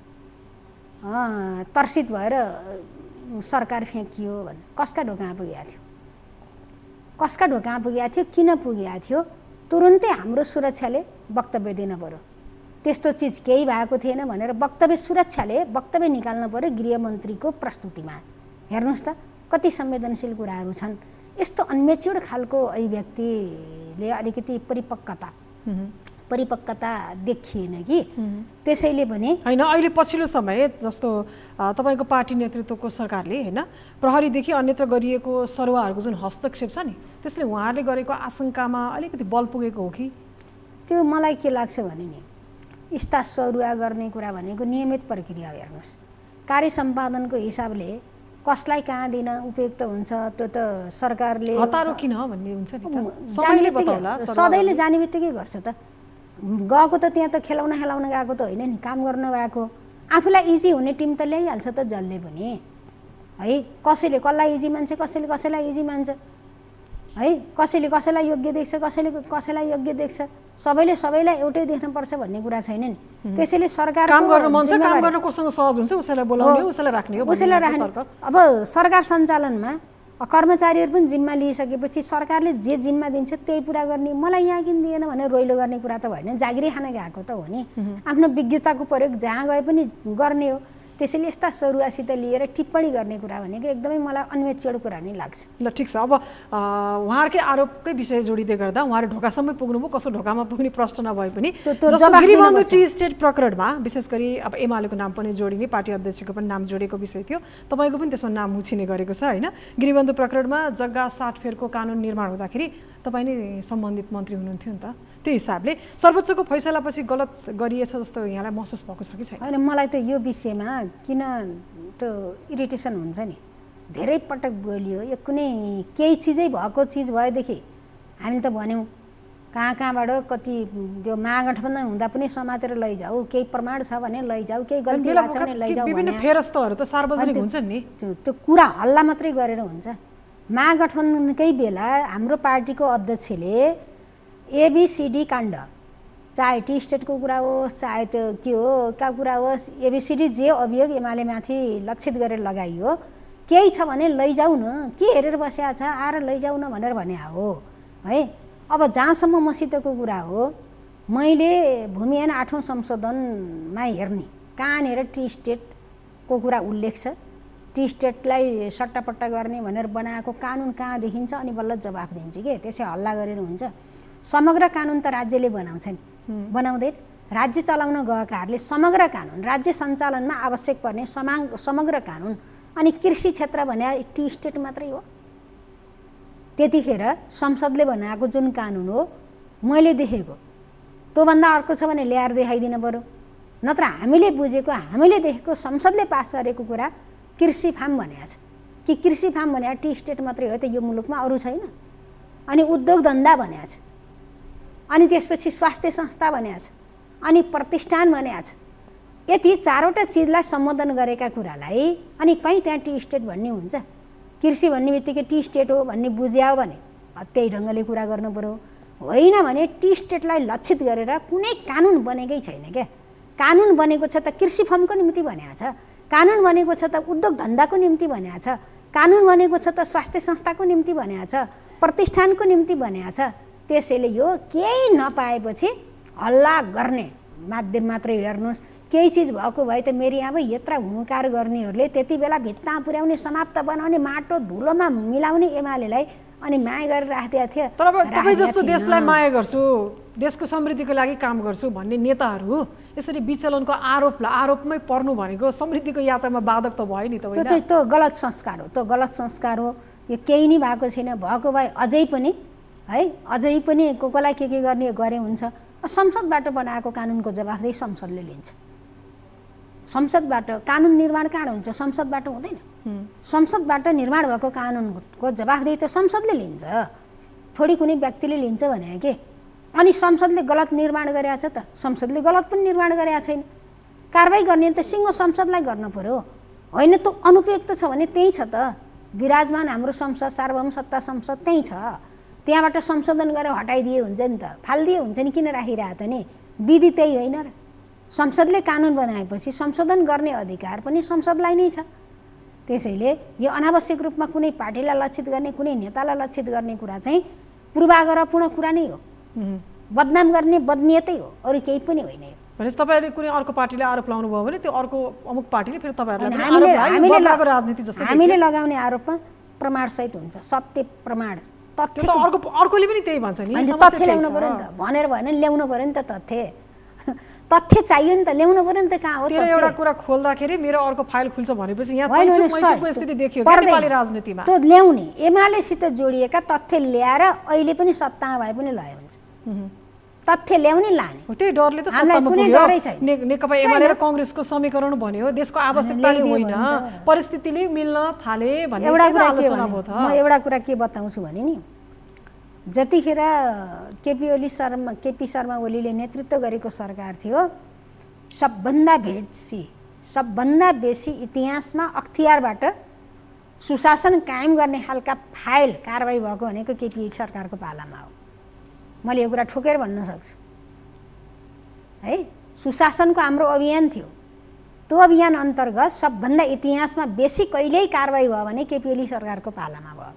तर्सित भएर सरकार फ्याँकियो भने कसका ढोकामा पुगेको थियो कसका ढोकामा पुगेको थियो किन पुगेको थियो तुरुन्तै हाम्रो सुरक्षाले वक्तव्य दिन पर्यो। त्यस्तो चिज केही भएको थिएन भनेर वक्तव्य सुरक्षाले वक्तव्य निकाल्नु पर्यो गृहमन्त्रीको प्रस्तुतिमा। हेर्नुहोस् त कति संवेदनशील कुराहरू छन्। यस्तो अनमेच्योर्ड खालको अभिव्यक्तिले अलिकति परिपक्वता परिपक्वता देखिएन कि त्यसैले पनि हैन अहिले पछिल्लो समय जस्तो तपाईको पार्टी नेतृत्वको सरकारले हैन प्रहरीदेखि अन्यत्र गरिएको सरुवाहरूको जुन हस्तक्षेप छ नि त्यसले उहाँहरूले गरेको आशंकामा अलिकति बल पुगेको हो कि त्यो मलाई के लाग्छ भने नि यस्ता सरुवा गर्ने कुरा भनेको नियमित प्रक्रिया हो हेर्नुस् कार्य सम्पादनको हिसाबले कसलाई कहाँ दिन उपयुक्त हुन्छ त्यो त सरकारले हतारो किन भन्ने हुन्छ नि त सबैले बताउला सधैँले जाने बित्तिकै गर्छ त गएको त त्यहाँ त खेलाउन खेलाउन गएको त होइन नि काम गर्न गएको आफूलाई इजी हुने टिम त ल्याइहाल्छ त जसले पनि है कसैले कसलाई इजी मान्छ कसैले कसैलाई इजी मान्छ है कसैले कसैलाई योग्य देख्छ कसैले कसैलाई योग्य देख्छ सबैले सबैलाई एउटै देख्नुपर्छ भन्ने कुरा छैन नि त्यसैले सरकार काम गर्न मन छ काम गर्न कोसँग सहज हुन्छ उसैलाई बोलाउने उसैलाई राख्ने हो उसैलाई राख्ने अब सरकार सञ्चालनमा कर्मचारीहरू पनि जिम्मा लिइसकेपछि सरकारले जे जिम्मा दिन्छ त्यही पुरा गर्ने मलाई यहाँ किन दिएन भनेर रोइलो गर्ने कुरा त भएन जागिरी खान गएको त हो नि आफ्नो विज्ञताको प्रयोग जहाँ गए पनि गर्ने हो त्यसैले यस्ता सरुवासित लिएर टिप्पणी गर्ने कुरा भनेको एकदमै मलाई अन्वेषण कुरा नै लाग्छ ल ठिक छ अब उहाँहरूकै आरोपकै विषय जोडिँदै गर्दा उहाँहरू ढोकासम्म पुग्नुभयो कसो ढोकामा पुग्ने प्रश्न नभए पनि जस्तो गिरिबन्धु टी स्टेट प्रकरणमा विशेष गरी अब एमालेको नाम पनि जोडिने पार्टी अध्यक्षको पनि नाम जोडेको विषय थियो तपाईँको पनि त्यसमा नाम मुछिने गरेको छ होइन गिरिबन्धु प्रकरणमा जग्गा साटफेरको कानुन निर्माण हुँदाखेरि तपाईँ नै सम्बन्धित मन्त्री हुनुहुन्थ्यो नि त त्यो हिसाबले सर्वोच्चको फैसलापछि गलत गरिएछ जस्तो यहाँलाई महसुस भएको छ कि छैन होइन मलाई त यो विषयमा किन त्यो इरिटेसन हुन्छ नि धेरै पटक बोलियो यो कुनै केही चिजै भएको चिज भएदेखि हामीले त भन्यौँ कहाँ कहाँबाट कति त्यो महागठबन्धन हुँदा पनि समातेर लैजाऊ केही प्रमाण छ भने लैजाऊ केही गल्ती भएको छ भने लैजाऊ विभिन्न फेरस्तहरू त सार्वजनिक हुन्छन् नि त्यो कुरा हल्ला मात्रै गरेर हुन्छ महागठबन्धनकै बेला हाम्रो पार्टीको अध्यक्षले एबीसीडी काण्ड चाहे टी स्टेटको कुरा होस् चाहे त्यो के हो का कुरा होस् एबीसीडी जे अभियोग एमाले माथि लक्षित गरेर लगाइयो केही छ भने लैजाऊ न के हेरेर बसेको छ आएर लैजाऊ न भनेर भने हो है अब जहाँसम्म मसितको कुरा हो मैले भूमि ऐन आठौँ संशोधनमा हेर्ने कहाँनिर टी स्टेटको कुरा उल्लेख छ टी स्टेटलाई सट्टापट्टा गर्ने भनेर बनाएको कानुन कहाँ देखिन्छ अनि बल्ल जवाफ दिन्छ कि त्यसै हल्ला गरेर हुन्छ समग्र कानुन त राज्यले बनाउँछ नि बनाउँदैन राज्य चलाउन गएकाहरूले समग्र कानुन राज्य सञ्चालनमा आवश्यक पर्ने समाङ समग्र कानुन अनि कृषि क्षेत्र भने टी स्टेट मात्रै हो त्यतिखेर संसदले बनाएको जुन कानुन हो मैले देखेको त्योभन्दा अर्को छ भने ल्याएर देखाइदिनु पर्यो नत्र हामीले बुझेको हामीले देखेको संसदले पास गरेको कुरा कृषि फार्म भनेको छ कि कृषि फार्म भने टी स्टेट मात्रै हो त यो मुलुकमा अरू छैन अनि उद्योग धन्दा भनेको छ अनि त्यसपछि स्वास्थ्य संस्था भनेको छ अनि प्रतिष्ठान भनेको छ यति चारवटा चिजलाई सम्बोधन गरेका कुरालाई अनि कहीँ त्यहाँ टी स्टेट भन्ने हुन्छ कृषि भन्ने बित्तिकै टी स्टेट हो भन्ने बुझ्या हो भने त्यही ढङ्गले कुरा गर्नु पर्यो होइन भने टी स्टेटलाई लक्षित गरेर कुनै कानुन बनेकै छैन क्या कानुन बनेको छ त कृषि फर्मको निम्ति भनेको छ कानुन बनेको छ त उद्योग धन्दाको निम्ति भनेको छ कानुन बनेको छ त स्वास्थ्य संस्थाको निम्ति भनेको छ प्रतिष्ठानको निम्ति भनेको छ त्यसैले यो केही नपाएपछि हल्ला गर्ने माध्यम मात्रै हेर्नुहोस् केही चिज भएको भए त मेरी अब यत्रा हुँकार गर्नेहरूले त्यति बेला भित्ता पुर्याउने समाप्त बनाउने माटो धुलोमा मिलाउने एमालेलाई अनि माया गरेर राखिदिएको थियो तर अब तपाईँ जस्तो देशलाई माया गर्छु देशको समृद्धिको लागि काम गर्छु भन्ने नेताहरू यसरी विचलनको आरोपलाई आरोपमै पर्नु भनेको समृद्धिको यात्रामा बाधक त भयो नि त त्यो चाहिँ त्यो गलत संस्कार हो त्यो गलत संस्कार हो यो केही नै भएको छैन भएको भए अझै पनि है अझै पनि को कोलाई के के गर्ने गरे हुन्छ संसदबाट बनाएको कानुनको जवाफदेही संसदले लिन्छ संसदबाट कानुन निर्माण कहाँ हुन्छ संसदबाट हुँदैन संसदबाट निर्माण भएको कानुनको जवाफदेही त संसदले लिन्छ थोडी कुनै व्यक्तिले लिन्छ भने के अनि संसदले गलत निर्माण गरेको छ त संसदले गलत पनि निर्माण गरेको छैन कारबाही गर्ने त सिङ्गो संसदलाई गर्न पर्यो होइन त अनुपयुक्त छ भने त्यही छ त विराजमान हाम्रो संसद सार्वभौम सत्ता संसद त्यही छ त्यहाँबाट संशोधन गरेर हटाइदिए हुन्छ नि त फालिदिए हुन्छ नि किन राखिरहेको त नि विधि त्यही होइन र संसदले कानुन बनाएपछि संशोधन गर्ने अधिकार पनि संसदलाई नै छ त्यसैले यो अनावश्यक रूपमा कुनै पार्टीलाई लक्षित गर्ने कुनै नेतालाई लक्षित गर्ने कुरा चाहिँ पूर्वाग्रहपूर्ण कुरा नै हो बदनाम गर्ने बदनियतै हो अरू केही पनि होइन यो भनेपछि तपाईँले कुनै अर्को पार्टीले आरोप लाउनु भयो भने त्यो अर्को अमुक पार्टीले फेरि तपाईँहरूलाई हामीले लगाउने आरोपमा प्रमाणसहित हुन्छ सत्य प्रमाण तथ्य त्यो त अर्को अर्कोले पनि त्यही भन्छ नि तथ्य ल्याउनु पर्यो नि त भनेर भएन ल्याउनु पर्यो नि त तथ्य तथ्य चाहियो नि त ल्याउनु पर्यो नि त कहाँ हो तेरो एउटा कुरा खोल्दाखेरि मेरो अर्को फाइल खुल्छ भनेपछि यहाँ पैँचुको स्थिति देखियो नेपाली राजनीतिमा त्यो ल्याउने एमालेसित जोडिएका तथ्य ल्याएर अहिले पनि सत्तामा भए पनि लय हुन्छ तथ्य ल्याउने लाने त्यही डरले त सत्तामा पुग्यो नेकपा एमाले र कांग्रेसको समीकरण भन्यो देशको आवश्यकताले होइन परिस्थितिले मिल्न थाले भन्ने एउटा कुरा के म एउटा कुरा के बताउँछु भने नि जतिखेर केपी ओली शर्मा केपी शर्मा ओलीले नेतृत्व गरेको सरकार थियो सबभन्दा बेसी सबभन्दा बेसी इतिहासमा अख्तियारबाट सुशासन कायम गर्ने खालका फाइल कारबाही भएको भनेको केपी सरकारको पालामा हो मैले यो कुरा ठोकेर भन्न सक्छु है सुशासनको हाम्रो अभियान थियो त्यो अभियान अन्तर्गत सबभन्दा इतिहासमा बेसी कहिल्यै कारबाही भयो भने केपी ओली सरकारको पालामा भयो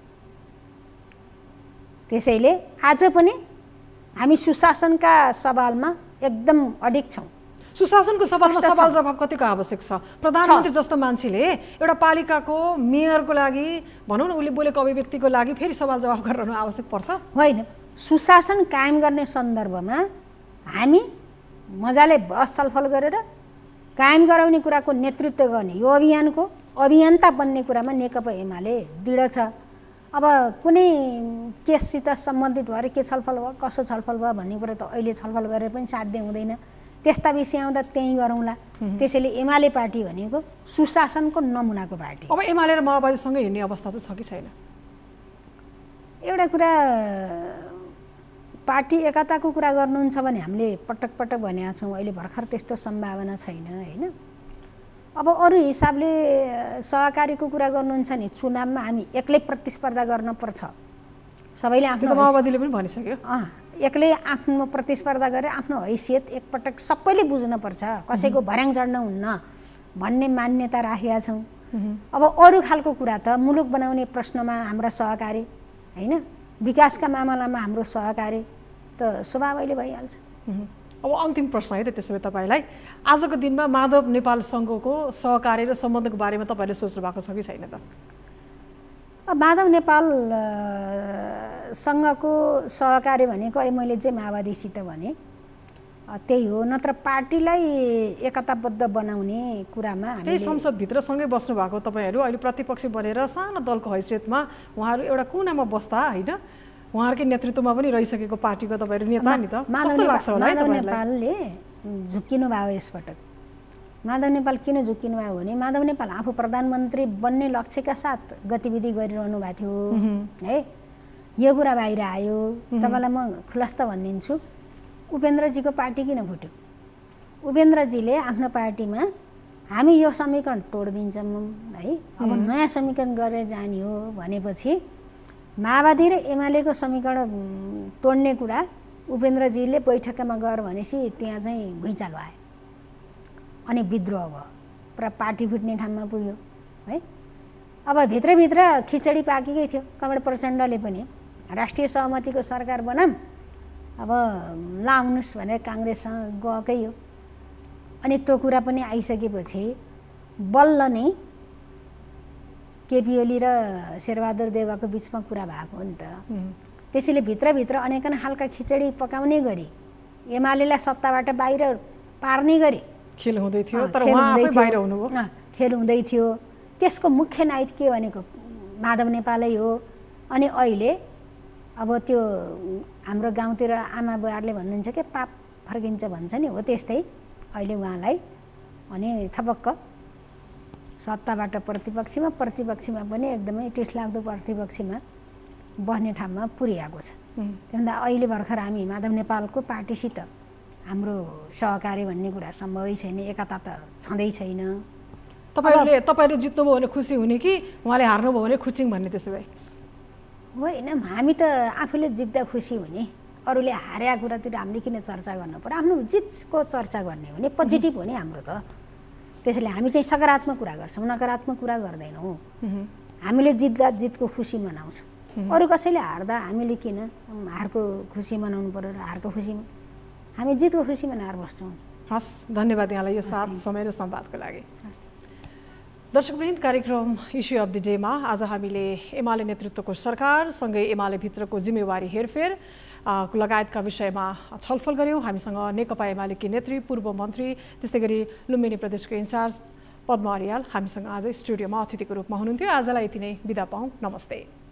त्यसैले आज पनि हामी सुशासनका सवालमा एकदम अडिग छौँ सुशासनको सवालमा सवाल जवाफ कतिको आवश्यक छ प्रधानमन्त्री जस्तो मान्छेले एउटा पालिकाको मेयरको लागि भनौँ न उसले बोलेको अभिव्यक्तिको लागि फेरि सवाल जवाफ गर्न आवश्यक पर्छ होइन सुशासन कायम गर्ने सन्दर्भमा हामी मजाले बहस छलफल गरेर कायम गराउने कुराको नेतृत्व गर्ने यो अभियानको अभियन्ता बन्ने कुरामा नेकपा एमाले दृढ छ अब कुनै केससित सम्बन्धित भएर के छलफल भयो कसो छलफल भयो भन्ने कुरा त अहिले छलफल गरेर पनि साध्य हुँदैन त्यस्ता विषय आउँदा त्यहीँ गरौँला त्यसैले एमाले पार्टी भनेको सुशासनको नमुनाको पार्टी अब एमाले र माओवादीसँगै हिँड्ने अवस्था चाहिँ छ कि छैन एउटा कुरा पार्टी एकताको कुरा गर्नुहुन्छ भने हामीले पटक पटक भनेका छौँ अहिले भर्खर त्यस्तो सम्भावना छैन होइन अब अरू हिसाबले सहकारीको कुरा गर्नुहुन्छ नि चुनावमा हामी एक्लै प्रतिस्पर्धा गर्नुपर्छ सबैले आफ्नो माओवादीले पनि भनिसक्यो अँ एक्लै आफ्नो प्रतिस्पर्धा गरेर आफ्नो हैसियत एकपटक सबैले बुझ्नुपर्छ कसैको भर्याङ चढ्न हुन्न भन्ने मान्यता राखेका छौँ अब अरू खालको कुरा त मुलुक बनाउने प्रश्नमा हाम्रा सहकारी होइन विकासका मामलामा हाम्रो सहकारी त स्वाभाविकले भइहाल्छ अब अन्तिम प्रश्न है त त्यसो भए तपाईँलाई आजको दिनमा माधव नेपाल सङ्घको सहकारी र सम्बन्धको बारेमा तपाईँले सोच्नु भएको छ कि छैन त माधव नेपाल सङ्घको सहकारी भनेको अहिले मैले चाहिँ माओवादीसित भने त्यही हो नत्र पार्टीलाई एकताबद्ध बनाउने कुरामा त्यही संसदभित्र सँगै बस्नु भएको तपाईँहरू अहिले प्रतिपक्षी बनेर सानो दलको हैसियतमा उहाँहरू एउटा कुनामा बस्दा होइन उहाँहरूकै नेतृत्वमा पनि रहिसकेको पार्टीको तपाईँहरू नेता नि त कस्तो लाग्छ होला है तपाईँलाई नेपालले झुक्किनु भयो यसपटक माधव नेपाल किन झुक्किनु भयो भने माधव नेपाल आफू प्रधानमन्त्री बन्ने लक्ष्यका साथ गतिविधि गरिरहनु भएको थियो है यो कुरा बाहिर आयो तपाईँलाई म खुलस्त भनिदिन्छु उपेन्द्रजीको पार्टी किन फुट्यो उपेन्द्रजीले आफ्नो पार्टीमा हामी यो समीकरण तोडिदिन्छौँ है अब नयाँ समीकरण गरेर जाने हो भनेपछि माओवादी र एमालेको समीकरण तोड्ने कुरा उपेन्द्रजीले बैठकमा गएर भनेपछि त्यहाँ चाहिँ भुइँचालो आयो अनि विद्रोह भयो पुरा पार्टी फुट्ने ठाउँमा पुग्यो है अब भित्रभित्र खिचडी पाकेकै थियो कमरेड प्रचण्डले पनि राष्ट्रिय सहमतिको सरकार बनाऊँ अब लाउनुहोस् भनेर काङ्ग्रेससँग गएकै हो अनि त्यो कुरा पनि आइसकेपछि बल्ल नै केपी ओली र शेरबहादुर देउवाको बिचमा कुरा भएको हो नि त त्यसैले भित्रभित्र अनेकन खालका खिचडी पकाउने गरी एमालेलाई सत्ताबाट बाहिर पार्ने गरी खेल हुँदै थियो तर उहाँ आफै बाहिर हुनुभयो खेल हुँदै थियो त्यसको मुख्य नायक के भनेको माधव नेपालै हो अनि अहिले अब त्यो हाम्रो गाउँतिर आमा बुवाहरूले भन्नुहुन्छ कि पाप फर्किन्छ भन्छ नि हो त्यस्तै अहिले उहाँलाई अनि थपक्क सत्ताबाट प्रतिपक्षीमा प्रतिपक्षीमा पनि एकदमै टिठलाग्दो प्रतिपक्षीमा बस्ने ठाउँमा पुर्याएको छ त्योभन्दा अहिले भर्खर हामी माधव नेपालको पार्टीसित हाम्रो सहकारी भन्ने कुरा सम्भवै छैन एकता त छँदै छैन तपाईँहरूले तपाईँले जित्नुभयो भने खुसी हुने कि उहाँले हार्नुभयो भने खुचिङ भन्ने त्यसो भए होइन हामी त आफूले जित्दा खुसी हुने अरूले हारेका कुरातिर हामीले किन चर्चा गर्नु पर्यो आफ्नो जितको चर्चा गर्ने हो नि पोजिटिभ हो नि हाम्रो त त्यसैले हामी चाहिँ सकारात्मक कुरा गर्छौँ नकारात्मक कुरा गर्दैनौँ हामीले जित्दा जितको खुसी मनाउँछौँ अरू कसैले हार्दा हामीले किन हारको खुसी मनाउनु पर्यो र हारको खुसी हामी जितको खुसी मनाएर बस्छौँ हस् धन्यवाद यहाँलाई यो साथ समय र संवादको लागि दर्शकवृन्द, कार्यक्रम इस्यु अफ द डेमा आज हामीले एमाले नेतृत्वको सरकार सँगै एमाले भित्रको जिम्मेवारी हेरफेर लगायतका विषयमा छलफल गऱ्यौँ। हामीसँग नेकपा एमालेकी नेत्री, पूर्व मन्त्री, त्यस्तै गरी लुम्बिनी प्रदेशको इन्चार्ज पद्म अर्याल हामीसँग आज स्टुडियोमा अतिथिको रूपमा हुनुहुन्थ्यो। आजलाई यति नै बिदा पाऊँ। नमस्ते।